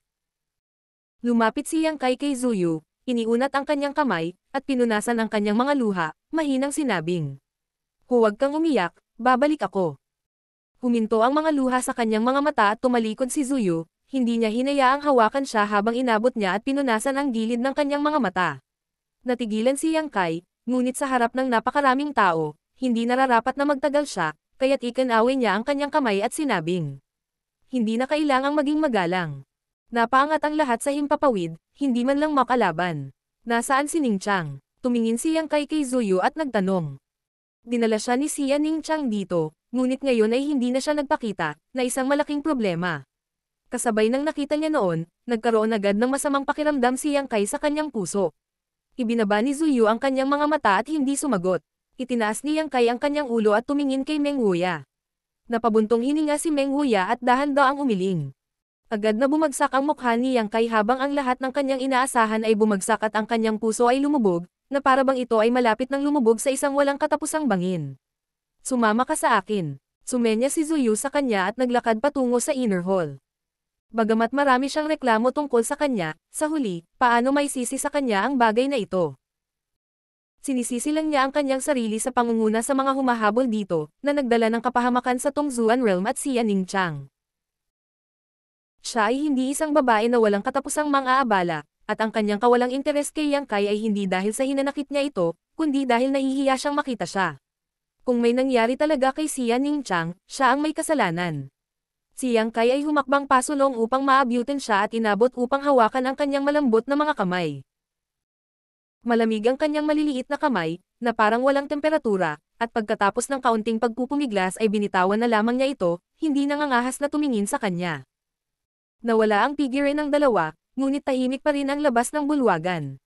Lumapit si Yang Kai kay Zuyu, iniunat ang kanyang kamay, at pinunasan ang kanyang mga luha, mahinang sinabing. Huwag kang umiyak, babalik ako. Huminto ang mga luha sa kanyang mga mata at tumalikod si Zuyu, hindi niya hinayaang hawakan siya habang inabot niya at pinunasan ang gilid ng kanyang mga mata. Natigilan si Yang Kai, ngunit sa harap ng napakaraming tao, hindi nararapat na magtagal siya, kaya't ikinaway niya ang kanyang kamay at sinabing. Hindi na kailangang maging magalang. Napaangat ang lahat sa himpapawid, hindi man lang makalaban. Nasaan si Ningqiang? Tumingin si Yang Kai kay Zuyu at nagtanong. Dinala siya ni Xia Ningqiang dito, ngunit ngayon ay hindi na siya nagpakita, na isang malaking problema. Kasabay nang nakita niya noon, nagkaroon agad ng masamang pakiramdam si Yang Kai sa kanyang puso. Ibinaba ni Zuyu ang kanyang mga mata at hindi sumagot. Itinaas ni Yang Kai ang kanyang ulo at tumingin kay Meng Huya. Napabuntong hininga si Meng Huya at dahan-daang umiling. Agad na bumagsak ang mukha ni Yang Kai habang ang lahat ng kanyang inaasahan ay bumagsak at ang kanyang puso ay lumubog, na para bang ito ay malapit ng lumubog sa isang walang katapusang bangin. Sumama ka sa akin. Sumenya si Zuyu sa kanya at naglakad patungo sa inner hall. Bagamat marami siyang reklamo tungkol sa kanya, sa huli, paano may sisi sa kanya ang bagay na ito? Sinisisi lang niya ang kanyang sarili sa pangunguna sa mga humahabol dito, na nagdala ng kapahamakan sa Tongzuan Realm at Xia Ningqiang. Siya ay hindi isang babae na walang katapusang mang-aabala, at ang kanyang kawalang interes kay Yang Kai ay hindi dahil sa hinanakit niya ito, kundi dahil nahihiya siyang makita siya. Kung may nangyari talaga kay Xia Ningqiang, siya ang may kasalanan. Si Yang Kai ay humakbang pasulong upang maabutin siya at inabot upang hawakan ang kanyang malambot na mga kamay. Malamig ang kanyang maliliit na kamay, na parang walang temperatura, at pagkatapos ng kaunting pagpupumiglas ay binitawan na lamang niya ito, hindi nangangahas na tumingin sa kanya. Nawala ang figure ng dalawa, ngunit tahimik pa rin ang labas ng bulwagan.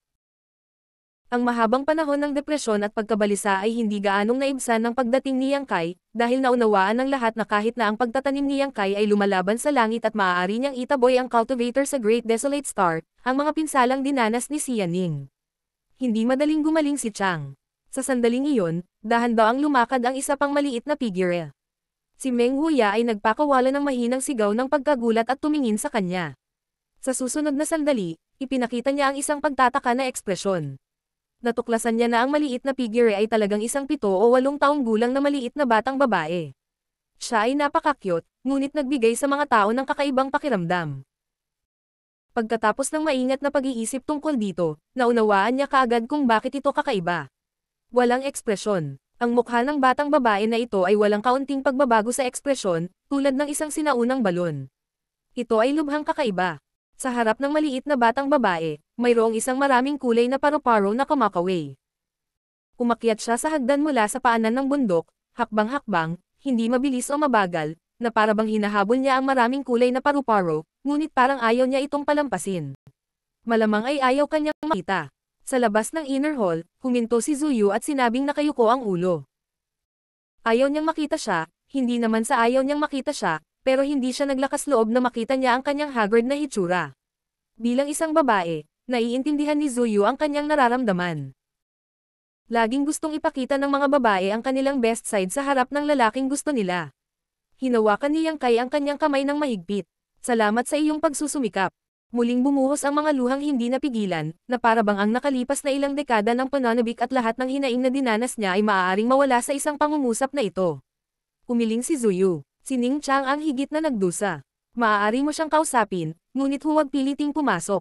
Ang mahabang panahon ng depresyon at pagkabalisa ay hindi gaanong naibsan ng pagdating ni Yang Kai, dahil naunawaan ng lahat na kahit na ang pagtatanim ni Yang Kai ay lumalaban sa langit at maaari niyang itaboy ang cultivator sa Great Desolate Star, ang mga pinsalang dinanas ni Xia Ning. Hindi madaling gumaling si Chang. Sa sandaling iyon, dahan-daang lumakad ang isa pang maliit na figure. Si Meng Huya ay nagpakawala ng mahinang sigaw ng pagkagulat at tumingin sa kanya. Sa susunod na sandali, ipinakita niya ang isang pagtataka na ekspresyon. Natuklasan niya na ang maliit na figure ay talagang isang 7 o 8 taong gulang na maliit na batang babae. Siya ay napaka-cute, ngunit nagbigay sa mga tao ng kakaibang pakiramdam. Pagkatapos ng maingat na pag-iisip tungkol dito, naunawaan niya kaagad kung bakit ito kakaiba. Walang ekspresyon. Ang mukha ng batang babae na ito ay walang kaunting pagbabago sa ekspresyon, tulad ng isang sinaunang balon. Ito ay lubhang kakaiba. Sa harap ng maliit na batang babae, mayroong isang maraming kulay na paru-paro na kumakaway. Umakyat siya sa hagdan mula sa paanan ng bundok, hakbang-hakbang, hindi mabilis o mabagal, na para bang hinahabol niya ang maraming kulay na paru-paro, ngunit parang ayaw niya itong palampasin. Malamang ay ayaw kanyang makita. Sa labas ng inner hall, huminto si Zuyu at sinabing nakayuko ang ulo. Ayaw niyang makita siya, hindi naman sa ayaw niyang makita siya, pero hindi siya naglakas loob na makita niya ang kanyang haggard na hitsura. Bilang isang babae, naiintindihan ni Zuyu ang kanyang nararamdaman. Laging gustong ipakita ng mga babae ang kanilang best side sa harap ng lalaking gusto nila. Hinawakan ni Yang Kai ang kanyang kamay ng mahigpit. Salamat sa iyong pagsusumikap. Muling bumuhos ang mga luhang hindi napigilan, na para bang ang nakalipas na ilang dekada ng pananabik at lahat ng hinaing na dinanas niya ay maaaring mawala sa isang pangungusap na ito. Umiling si Zuyu. Si Ning Chang ang higit na nagdusa. Maaari mo siyang kausapin, ngunit huwag piliting pumasok.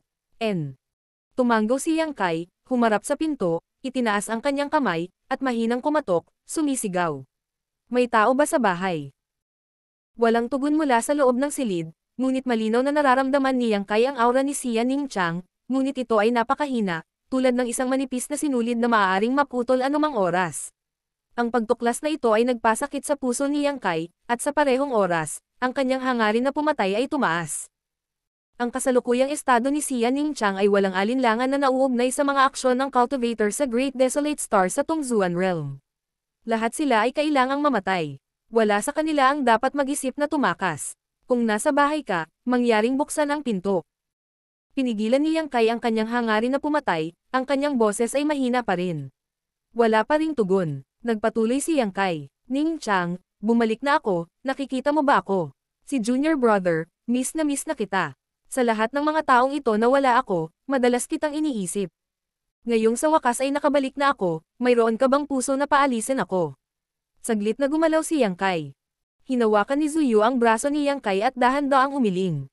Tumanggaw si Yang Kai, humarap sa pinto, itinaas ang kanyang kamay, at mahinang kumatok, sumisigaw. May tao ba sa bahay? Walang tugon mula sa loob ng silid, ngunit malinaw na nararamdaman ni Yang Kai ang aura ni Xia Ning Chang, ngunit ito ay napakahina, tulad ng isang manipis na sinulid na maaaring maputol anumang oras. Ang pagtuklas na ito ay nagpasakit sa puso ni Yang Kai, at sa parehong oras, ang kanyang hangarin na pumatay ay tumaas. Ang kasalukuyang estado ni Xia Ning Chang ay walang alinlangan na nauugnay sa mga aksyon ng cultivator sa Great Desolate Star sa Tongzuan Realm. Lahat sila ay kailangang mamatay. Wala sa kanila ang dapat mag-isip na tumakas. Kung nasa bahay ka, mangyaring buksan ang pinto. Pinigilan ni Yang Kai ang kanyang hangarin na pumatay, ang kanyang boses ay mahina pa rin. Wala pa ring tugon. Nagpatuloy si Yang Kai. Ning Chang, bumalik na ako, nakikita mo ba ako? Si Junior Brother, miss na kita. Sa lahat ng mga taong ito na wala ako, madalas kitang iniisip. Ngayong sa wakas ay nakabalik na ako, mayroon ka bang puso na paalisin ako? Saglit na gumalaw si Yang Kai. Hinawakan ni Zuyu ang braso ni Yang Kai at dahan-daang umiling.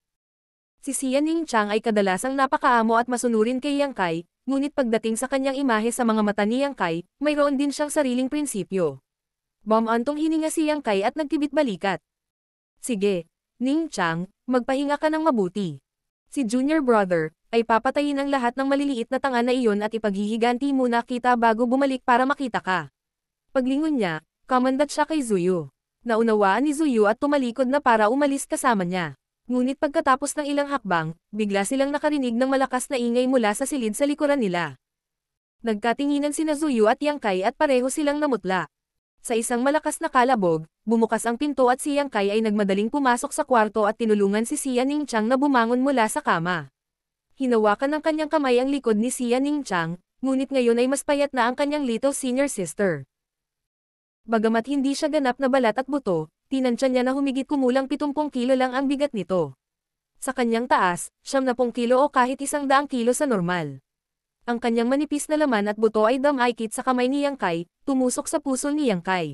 Si Xia Ning Chang ay kadalasang napakaamo at masunurin kay Yang Kai, ngunit pagdating sa kanyang imahe sa mga mata ni Yang Kai, mayroon din siyang sariling prinsipyo. Bumantong hininga si Yang Kai at nagtibit balikat. Sige, Ning Chang, magpahinga ka ng mabuti. Si Junior Brother, ay papatayin ang lahat ng maliliit na tanga na iyon at ipaghihiganti muna kita bago bumalik para makita ka. Paglingon niya, kamandat siya kay Zuyu. Naunawaan ni Zuyu at tumalikod na para umalis kasama niya. Ngunit pagkatapos ng ilang hakbang, bigla silang nakarinig ng malakas na ingay mula sa silid sa likuran nila. Nagkatinginan sina Zuyu at Yang Kai at pareho silang namutla. Sa isang malakas na kalabog, bumukas ang pinto at si Yang Kai ay nagmadaling pumasok sa kwarto at tinulungan si Xia Ning Chang na bumangon mula sa kama. Hinawakan ng kanyang kamay ang likod ni Xia Ning Chang, ngunit ngayon ay mas payat na ang kanyang little senior sister. Bagamat hindi siya ganap na balat at buto, tinansya niya na humigit kumulang 70 kilo lang ang bigat nito. Sa kanyang taas, 70 kilo o kahit 100 kilo sa normal. Ang kanyang manipis na laman at buto ay damaykit sa kamay ni Yang Kai, tumusok sa puso ni Yang Kai.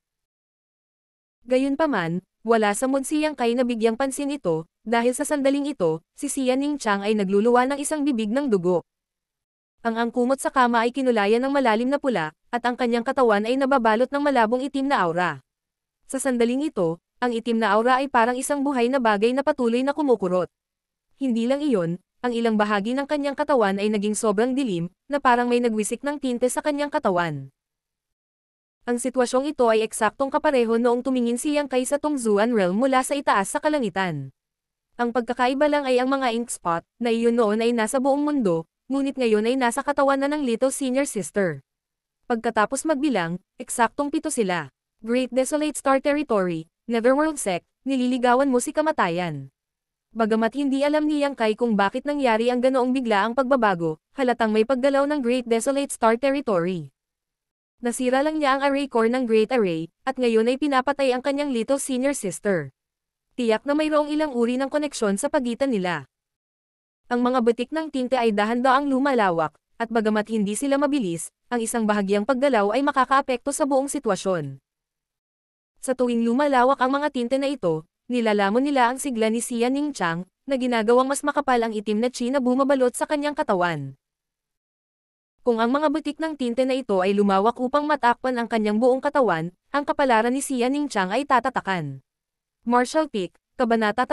Gayunpaman, wala sa mood si Yang Kai na bigyang pansin ito, dahil sa sandaling ito, si Xia Ning Chang ay nagluluwa ng isang bibig ng dugo. Ang angkumot sa kama ay kinulayan ng malalim na pula, at ang kanyang katawan ay nababalot ng malabong itim na aura. Sa sandaling ito, ang itim na aura ay parang isang buhay na bagay na patuloy na kumukurot. Hindi lang iyon, ang ilang bahagi ng kanyang katawan ay naging sobrang dilim, na parang may nagwisik ng tinte sa kanyang katawan. Ang sitwasyong ito ay eksaktong kapareho noong tumingin si Yang Kai sa Tongzuan Realm mula sa itaas sa kalangitan. Ang pagkakaiba lang ay ang mga ink spot, na iyon noon ay nasa buong mundo, ngunit ngayon ay nasa katawan na ng little senior sister. Pagkatapos magbilang, eksaktong 7 sila. Great Desolate Star Territory, Netherworld Sect, nililigawan mo si kamatayan. Bagamat hindi alam ni Yang Kai kung bakit nangyari ang ganoong bigla ang pagbabago, halatang may paggalaw ng Great Desolate Star Territory. Nasira lang niya ang array core ng Great Array, at ngayon ay pinapatay ang kanyang little senior sister. Tiyak na mayroong ilang uri ng koneksyon sa pagitan nila. Ang mga butik ng tinte ay dahan-daang lumalawak, at bagamat hindi sila mabilis, ang isang bahagyang paggalaw ay makakaapekto sa buong sitwasyon. Sa tuwing lumalawak ang mga tinte na ito, nilalamon nila ang sigla ni Xia Ning Chang, na ginagawang mas makapal ang itim na chi na bumabalot sa kanyang katawan. Kung ang mga butik ng tinte na ito ay lumawak upang matakpan ang kanyang buong katawan, ang kapalaran ni Xia Ning Chang ay tatatakan. Martial Peak, Kabanata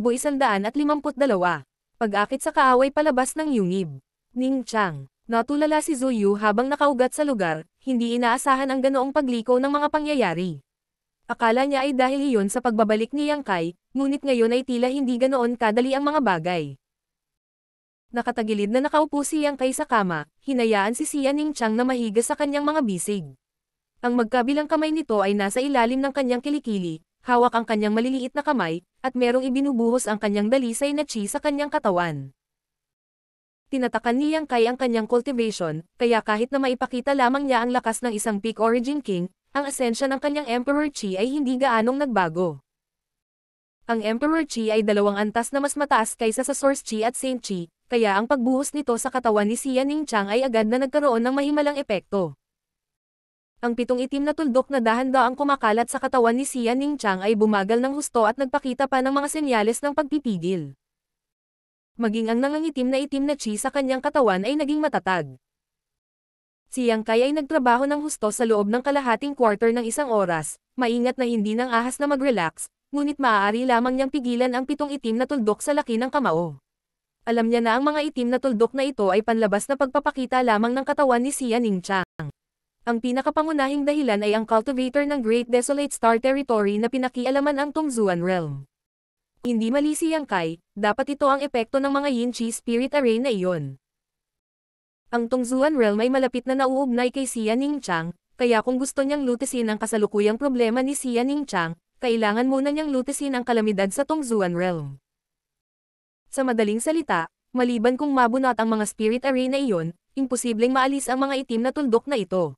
3152. Pag-akit sa kaaway palabas ng yungib. Ning Chang. Natulala si Zuyu habang nakaugat sa lugar, hindi inaasahan ang ganoong pagliko ng mga pangyayari. Akala niya ay dahil iyon sa pagbabalik ni Yang Kai, ngunit ngayon ay tila hindi ganoon kadali ang mga bagay. Nakatagilid na nakaupo si Yang Kai sa kama, hinayaan si Xia Ning Chang na mahiga sa kanyang mga bisig. Ang magkabilang kamay nito ay nasa ilalim ng kanyang kilikili, hawak ang kanyang maliliit na kamay, at merong ibinubuhos ang kanyang dalisay na chi sa kanyang katawan. Tinatakan ni Yang Kai ang kanyang cultivation, kaya kahit na maipakita lamang niya ang lakas ng isang Peak Origin King, ang asensya ng kanyang Emperor Qi ay hindi gaanong nagbago. Ang Emperor Qi ay 2 antas na mas mataas kaysa sa Source Qi at Saint Qi, kaya ang pagbuhos nito sa katawan ni Xia Ningqiang ay agad na nagkaroon ng mahimalang epekto. Ang 7 itim na tuldok na dahan-daang kumakalat sa katawan ni Xia Ningqiang ay bumagal ng husto at nagpakita pa ng mga senyales ng pagpipigil. Maging ang nangangitim na itim na Qi sa kanyang katawan ay naging matatag. Si Yang Kai ay nagtrabaho ng husto sa loob ng kalahating quarter ng 1 oras, maingat na hindi nang ahas na mag-relax, ngunit maaari lamang niyang pigilan ang 7 itim na tuldok sa laki ng kamao. Alam niya na ang mga itim na tuldok na ito ay panlabas na pagpapakita lamang ng katawan ni Xia Ningqiang. Ang pinakapangunahing dahilan ay ang cultivator ng Great Desolate Star Territory na pinakialaman ang Tongzuan Realm. Hindi mali si Yang Kai, dapat ito ang epekto ng mga Yin-Chi Spirit Array na iyon. Ang Tongzuan Realm ay malapit na nauugnay kay Xia Ningqiang, kaya kung gusto niyang lutesin ang kasalukuyang problema ni Xia Ningqiang, kailangan muna niyang lutesin ang kalamidad sa Tongzuan Realm. Sa madaling salita, maliban kung mabunot ang mga spirit array na iyon, imposibleng maalis ang mga itim na tuldok na ito.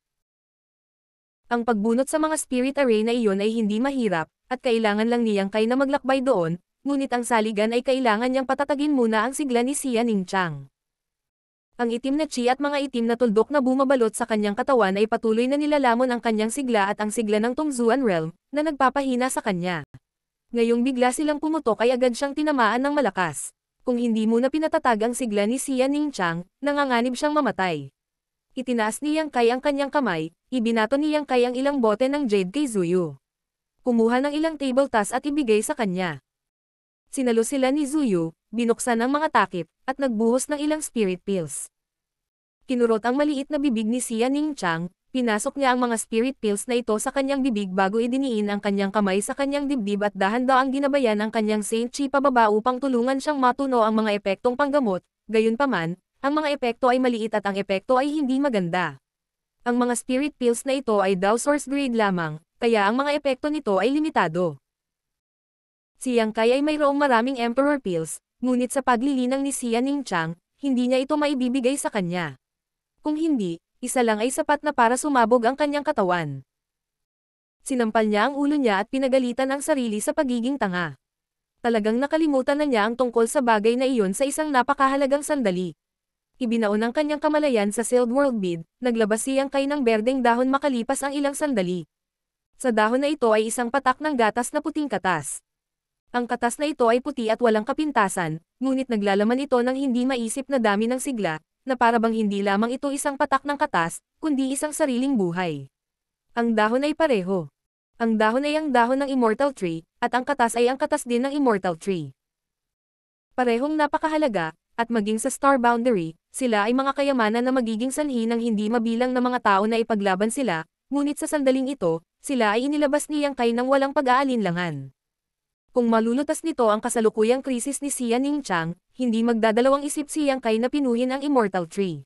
Ang pagbunot sa mga spirit array na iyon ay hindi mahirap, at kailangan lang niyang Kai na maglakbay doon, ngunit ang saligan ay kailangan niyang patatagin muna ang sigla ni Xia Ningqiang. Ang itim na Qi at mga itim na tuldok na bumabalot sa kanyang katawan ay patuloy na nilalamon ang kanyang sigla at ang sigla ng Tongzuan Realm, na nagpapahina sa kanya. Ngayong bigla silang pumutok ay agad siyang tinamaan ng malakas. Kung hindi muna pinatatag ang sigla ni Xia Ningqiang, nanganganib siyang mamatay. Itinaas ni Yang Kai ang kanyang kamay, ibinato ni Yang Kai ang ilang bote ng jade kay Zuyu. Kumuha ng ilang table tas at ibigay sa kanya. Sinalo sila ni Zuyu, binuksan ang mga takip, at nagbuhos ng ilang spirit pills. Kinurot ang maliit na bibig ni Xia Ningqiang, pinasok niya ang mga spirit pills na ito sa kanyang bibig bago idiniin ang kanyang kamay sa kanyang dibdib at dahan-daang ginabayan ang kanyang Saint Qi pababa upang tulungan siyang matuno ang mga epektong panggamot, gayunpaman, ang mga epekto ay maliit at ang epekto ay hindi maganda. Ang mga spirit pills na ito ay daw source grade lamang, kaya ang mga epekto nito ay limitado. Si Yang Kai ay mayroong maraming Emperor pills, ngunit sa paglilinang ni Xia Ningqiang, hindi niya ito maibibigay sa kanya. Kung hindi, isa lang ay sapat na para sumabog ang kanyang katawan. Sinampal niya ang ulo niya at pinagalitan ang sarili sa pagiging tanga. Talagang nakalimutan na niya ang tungkol sa bagay na iyon sa isang napakahalagang sandali. Ibinaon ang kanyang kamalayan sa sealed world bead, naglabas si Yang Kai ng berdeng dahon makalipas ang ilang sandali. Sa dahon na ito ay isang patak ng gatas na puting katas. Ang katas na ito ay puti at walang kapintasan, ngunit naglalaman ito ng hindi maisip na dami ng sigla, na para bang hindi lamang ito isang patak ng katas, kundi isang sariling buhay. Ang dahon ay pareho. Ang dahon ay ang dahon ng Immortal Tree, at ang katas ay ang katas din ng Immortal Tree. Parehong napakahalaga, at maging sa Star Boundary, sila ay mga kayamanan na magiging sanhi ng hindi mabilang na mga tao na ipaglaban sila, ngunit sa sandaling ito, sila ay inilabas ni Yang Kai ng walang pag-aalinlangan. Kung malulutas nito ang kasalukuyang krisis ni Xia Ningqiang, hindi magdadalawang isip si Yang Kai na pinuhin ang Immortal Tree.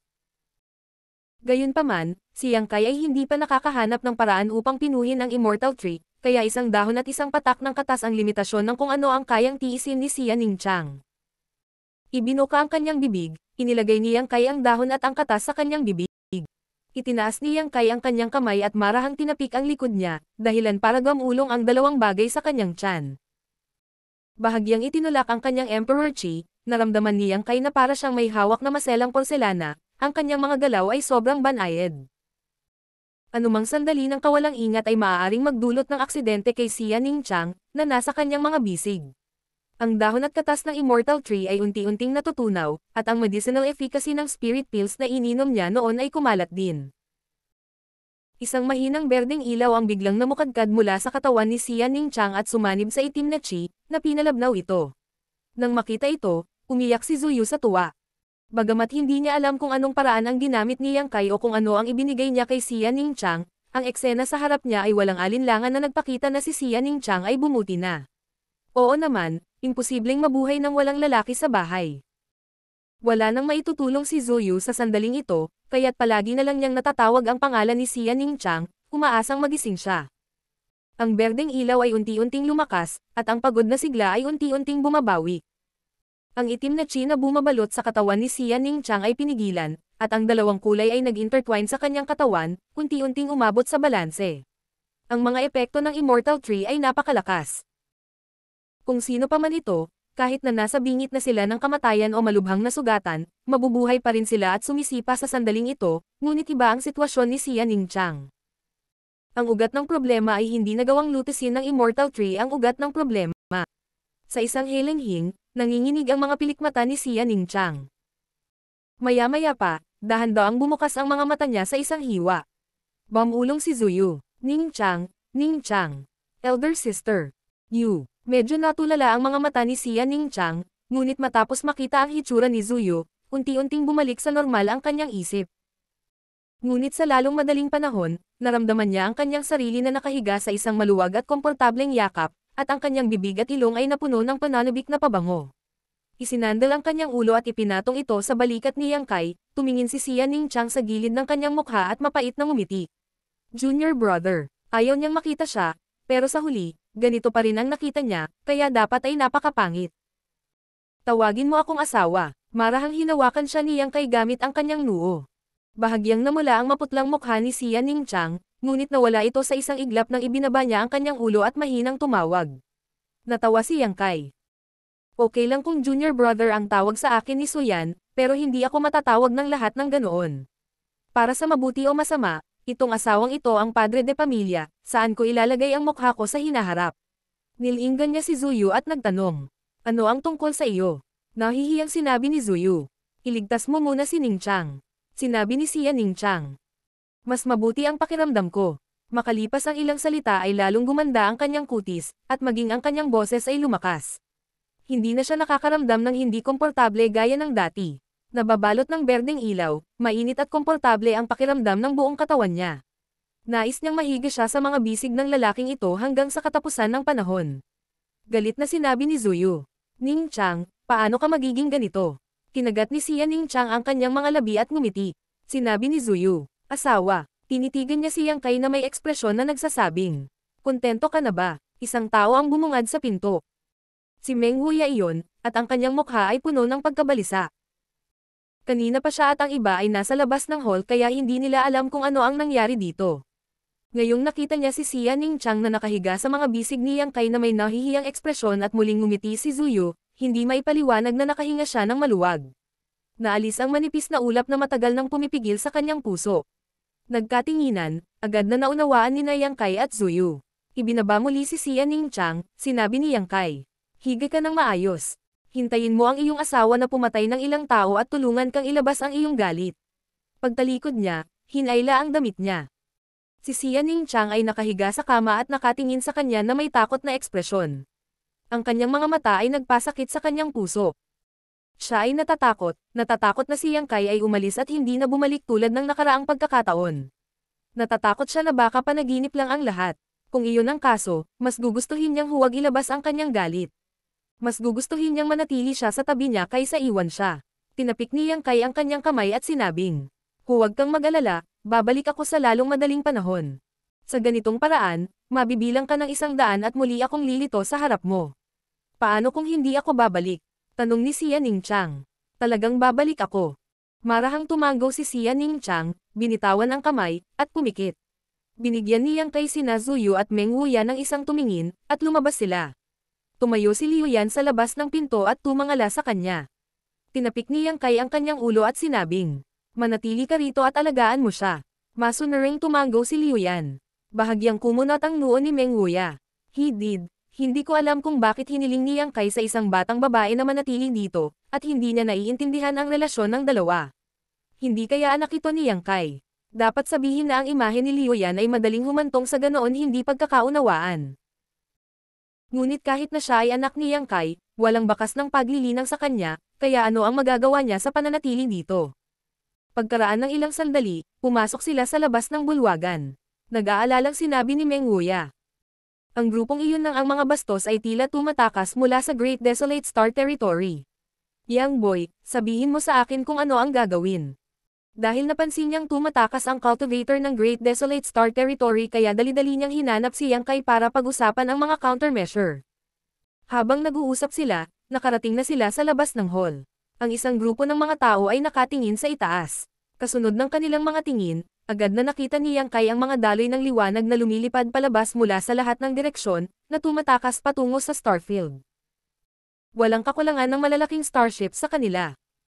Gayunpaman, si Yang Kai ay hindi pa nakakahanap ng paraan upang pinuhin ang Immortal Tree, kaya isang dahon at isang patak ng katas ang limitasyon ng kung ano ang kayang tiisin ni Xia Ningqiang. Ibinuka ang kanyang bibig, inilagay ni Yang Kai ang dahon at ang katas sa kanyang bibig. Itinaas ni Yang Kai ang kanyang kamay at marahang tinapik ang likod niya, dahilan para gamulong ang dalawang bagay sa kanyang tiyan. Bahagyang itinulak ang kanyang Emperor Qi, naramdaman ni Yang Kai na para siyang may hawak na maselang porselana, ang kanyang mga galaw ay sobrang banayad. Anumang sandali ng kawalang ingat ay maaaring magdulot ng aksidente kay Xia Ningqiang, na nasa kanyang mga bisig. Ang dahon at katas ng Immortal Tree ay unti-unting natutunaw, at ang medicinal efficacy ng spirit pills na ininom niya noon ay kumalat din. Isang mahinang berdeng ilaw ang biglang namukadkad mula sa katawan ni Xia Ningqiang at sumanib sa itim na Qi, na pinalabnaw ito. Nang makita ito, umiyak si Zuyu sa tuwa. Bagamat hindi niya alam kung anong paraan ang ginamit ni Yang Kai o kung ano ang ibinigay niya kay Xia Ningqiang, ang eksena sa harap niya ay walang alinlangan na nagpakita na si Xia Ningqiang ay bumuti na. Oo naman, imposibleng mabuhay ng walang lalaki sa bahay. Wala nang maitutulong si Zuyu sa sandaling ito, kaya't palagi na lang niyang natatawag ang pangalan ni Xia Ningqiang, umaasang magising siya. Ang berdeng ilaw ay unti-unting lumakas, at ang pagod na sigla ay unti-unting bumabawi. Ang itim na Qi na bumabalot sa katawan ni Xia Ningqiang ay pinigilan, at ang dalawang kulay ay nag-intertwine sa kanyang katawan, unti-unting umabot sa balanse. Ang mga epekto ng Immortal Tree ay napakalakas. Kung sino pa man ito, kahit na nasa bingit na sila ng kamatayan o malubhang na sugatan, mabubuhay pa rin sila at sumisipa sa sandaling ito, ngunit iba ang sitwasyon ni Xia Ningqiang. Ang ugat ng problema ay hindi nagawang lutesin ng Immortal Tree ang ugat ng problema. Sa isang hilinghing, nanginginig ang mga pilikmata ni Xia Ningqiang. Maya-maya pa, dahan-daang bumukas ang mga mata niya sa isang hiwa. Bumulong si Zuyu. Ningqiang, Ningqiang. Elder sister. You. Medyo natulala ang mga mata ni Xia Ningqiang, ngunit matapos makita ang hitsura ni Zuyu, unti-unting bumalik sa normal ang kanyang isip. Ngunit sa lalong madaling panahon, naramdaman niya ang kanyang sarili na nakahiga sa isang maluwag at komportableng yakap, at ang kanyang bibig at ilong ay napuno ng pananabik na pabango. Isinandal ang kanyang ulo at ipinatong ito sa balikat ni Yang Kai, tumingin si Xia Ningqiang sa gilid ng kanyang mukha at mapait na ngumiti. Junior brother, ayaw niyang makita siya, pero sa huli, ganito pa rin ang nakita niya, kaya dapat ay napakapangit. Tawagin mo akong asawa, marahang hinawakan siya ni Yang Kai gamit ang kanyang noo. Bahagyang namula ang maputlang mukha ni Xia Ningqiang, ngunit nawala ito sa isang iglap nang ibinaba niya ang kanyang ulo at mahinang tumawag. Natawa si Yang Kai. Okay lang kung junior brother ang tawag sa akin ni Suyan, pero hindi ako matatawag ng lahat ng ganoon. Para sa mabuti o masama, itong asawang ito ang padre de pamilya, saan ko ilalagay ang mukha ko sa hinaharap? Nilinggan niya si Zuyu at nagtanong. Ano ang tungkol sa iyo? Nahihiyang sinabi ni Zuyu. Iligtas mo muna si Ningqiang. Sinabi ni Xia Ningqiang. Mas mabuti ang pakiramdam ko. Makalipas ang ilang salita ay lalong gumanda ang kanyang kutis, at maging ang kanyang boses ay lumakas. Hindi na siya nakakaramdam ng hindi komportable gaya ng dati. Nababalot ng berdeng ilaw, mainit at komportable ang pakiramdam ng buong katawan niya. Nais niyang mahiga siya sa mga bisig ng lalaking ito hanggang sa katapusan ng panahon. Galit na sinabi ni Zuyu. Ningqiang, paano ka magiging ganito? Kinagat ni Xia Ningqiang ang kanyang mga labi at ngumiti. Sinabi ni Zuyu, asawa. Tinitigan niya si Yang Kai na may ekspresyon na nagsasabing, kontento ka na ba? Isang tao ang bumungad sa pinto. Si Meng Huya iyon, at ang kanyang mukha ay puno ng pagkabalisa. Kanina pa siya at ang iba ay nasa labas ng hall kaya hindi nila alam kung ano ang nangyari dito. Ngayong nakita niya si Xia Ningqiang na nakahiga sa mga bisig ni Yang Kai na may nahihiyang ekspresyon at muling ngumiti si Zuyu, hindi maipaliwanag na nakahinga siya ng maluwag. Naalis ang manipis na ulap na matagal nang pumipigil sa kanyang puso. Nagkatinginan, agad na naunawaan ni Yang Kai at Zuyu. Ibinaba muli si Xia Ningqiang, sinabi ni Yang Kai. Higa ka ng maayos. Hintayin mo ang iyong asawa na pumatay ng ilang tao at tulungan kang ilabas ang iyong galit. Pagtalikod niya, hinayla ang damit niya. Si Xia Ningqiang ay nakahiga sa kama at nakatingin sa kanya na may takot na ekspresyon. Ang kanyang mga mata ay nagpasakit sa kanyang puso. Siya ay natatakot na si Yang Kai ay umalis at hindi na bumalik tulad ng nakaraang pagkakataon. Natatakot siya na baka panaginip lang ang lahat. Kung iyon ang kaso, mas gugustuhin niyang huwag ilabas ang kanyang galit. Mas gugustuhin niyang manatili siya sa tabi niya kaysa iwan siya. Tinapik ni Yang Kai ang kanyang kamay at sinabing, huwag kang mag-alala, babalik ako sa lalong madaling panahon. Sa ganitong paraan, mabibilang ka ng 100 at muli akong lilito sa harap mo. Paano kung hindi ako babalik? Tanong ni Xia Ningqiang. Talagang babalik ako. Marahang tumango si Xia Ningqiang, binitawan ang kamay, at pumikit. Binigyan ni Yang Kai sina Zuyu at Meng Huya ng isang tumingin, at lumabas sila. Tumayo si Liu Yan sa labas ng pinto at tumangala sa kanya. Tinapik ni Yang Kai ang kanyang ulo at sinabing, manatili ka rito at alagaan mo siya. Masunuring tumango si Liu Yan. Bahagyang kumunot ang noo ni Meng Huya. He did. Hindi ko alam kung bakit hiniling ni Yang Kai sa isang batang babae na manatili dito, at hindi niya naiintindihan ang relasyon ng dalawa. Hindi kaya anak ito ni Yang Kai. Dapat sabihin na ang imahe ni Liu Yan ay madaling humantong sa ganoon hindi pagkakaunawaan. Ngunit kahit na siya ay anak ni Yang Kai, walang bakas ng paglilinang sa kanya, kaya ano ang magagawa niya sa pananatili dito? Pagkaraan ng ilang sandali, pumasok sila sa labas ng bulwagan. Nag-aalalang sinabi ni Meng Huya. Ang grupong iyon ng ang mga bastos ay tila tumatakas mula sa Great Desolate Star Territory. Young boy, sabihin mo sa akin kung ano ang gagawin. Dahil napansin niyang tumatakas ang cultivator ng Great Desolate Star Territory kaya dali-dali niyang hinanap si Yang Kai para pag-usapan ang mga countermeasure. Habang nag-uusap sila, nakarating na sila sa labas ng hall. Ang isang grupo ng mga tao ay nakatingin sa itaas. Kasunod ng kanilang mga tingin, agad na nakita ni Yang Kai ang mga daloy ng liwanag na lumilipad palabas mula sa lahat ng direksyon, na tumatakas patungo sa Starfield. Walang kakulangan ng malalaking starship sa kanila.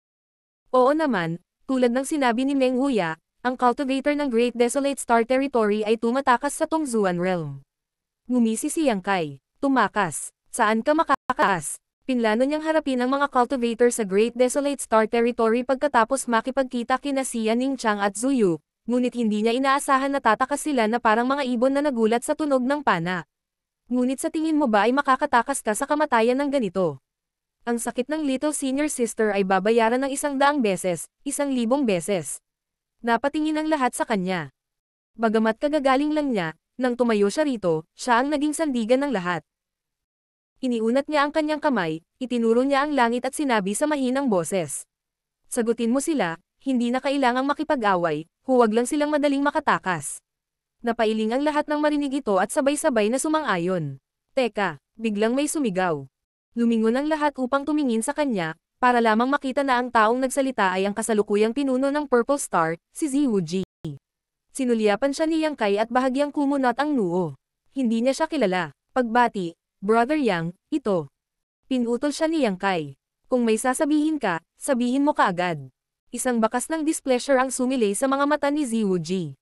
Oo naman, tulad ng sinabi ni Meng Huya, ang cultivator ng Great Desolate Star Territory ay tumatakas sa Tongzuan Realm. Ngumisi si Yang Kai. Tumakas. Saan ka makakaas? Pinlano niyang harapin ang mga cultivator sa Great Desolate Star Territory pagkatapos makipagkita kina Xia Ningchang at Zuyu, ngunit hindi niya inaasahan na tatakas sila na parang mga ibon na nagulat sa tunog ng pana. Ngunit sa tingin mo ba ay makakatakas ka sa kamatayan ng ganito? Ang sakit ng little senior sister ay babayaran ng 100 beses, 1,000 beses. Napatingin ang lahat sa kanya. Bagamat kagagaling lang niya, nang tumayo siya rito, siya ang naging sandigan ng lahat. Iniunat niya ang kanyang kamay, itinuro niya ang langit at sinabi sa mahinang boses. Sagutin mo sila, hindi na kailangang makipag-away, huwag lang silang madaling makatakas. Napailing ang lahat ng marinig ito at sabay-sabay na sumang-ayon. Teka, biglang may sumigaw. Lumingon ang lahat upang tumingin sa kanya, para lamang makita na ang taong nagsalita ay ang kasalukuyang pinuno ng Purple Star, si Ziwuji. Sinulyapan siya ni Yang Kai at bahagyang kumunot ang noo. Hindi niya siya kilala. Pagbati, Brother Yang, ito. Pinutol siya ni Yang Kai. Kung may sasabihin ka, sabihin mo kaagad. Isang bakas ng displeasure ang sumilay sa mga mata ni Ziwuji.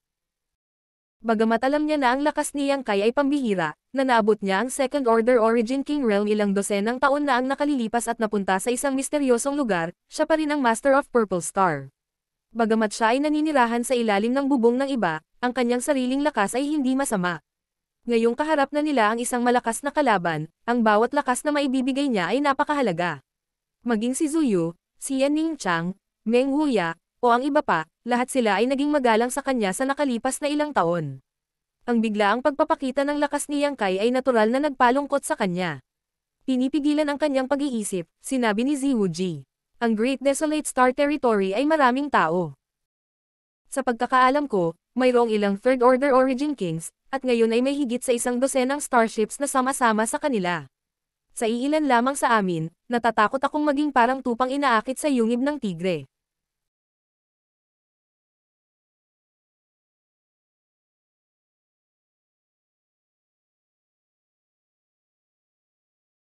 Bagamat alam niya na ang lakas ni Yang Kai ay pambihira, na naabot niya ang Second Order Origin King Realm ilang dosenang taon na ang nakalilipas at napunta sa isang misteryosong lugar, siya pa rin ang Master of Purple Star. Bagamat siya ay naninirahan sa ilalim ng bubong ng iba, ang kanyang sariling lakas ay hindi masama. Ngayong kaharap na nila ang isang malakas na kalaban, ang bawat lakas na maibibigay niya ay napakahalaga. Maging si Zuyu, si Yan Ningchang, Meng Huya, o ang iba pa, lahat sila ay naging magalang sa kanya sa nakalipas na ilang taon. Ang biglaang pagpapakita ng lakas ni Yang Kai ay natural na nagpalungkot sa kanya. Pinipigilan ang kanyang pag-iisip, sinabi ni Ziwuji. Ang Great Desolate Star Territory ay maraming tao. Sa pagkakaalam ko, mayroong ilang Third Order Origin Kings, at ngayon ay may higit sa 100 starships na sama-sama sa kanila. Sa iilan lamang sa amin, natatakot akong maging parang tupang inaakit sa yungib ng tigre.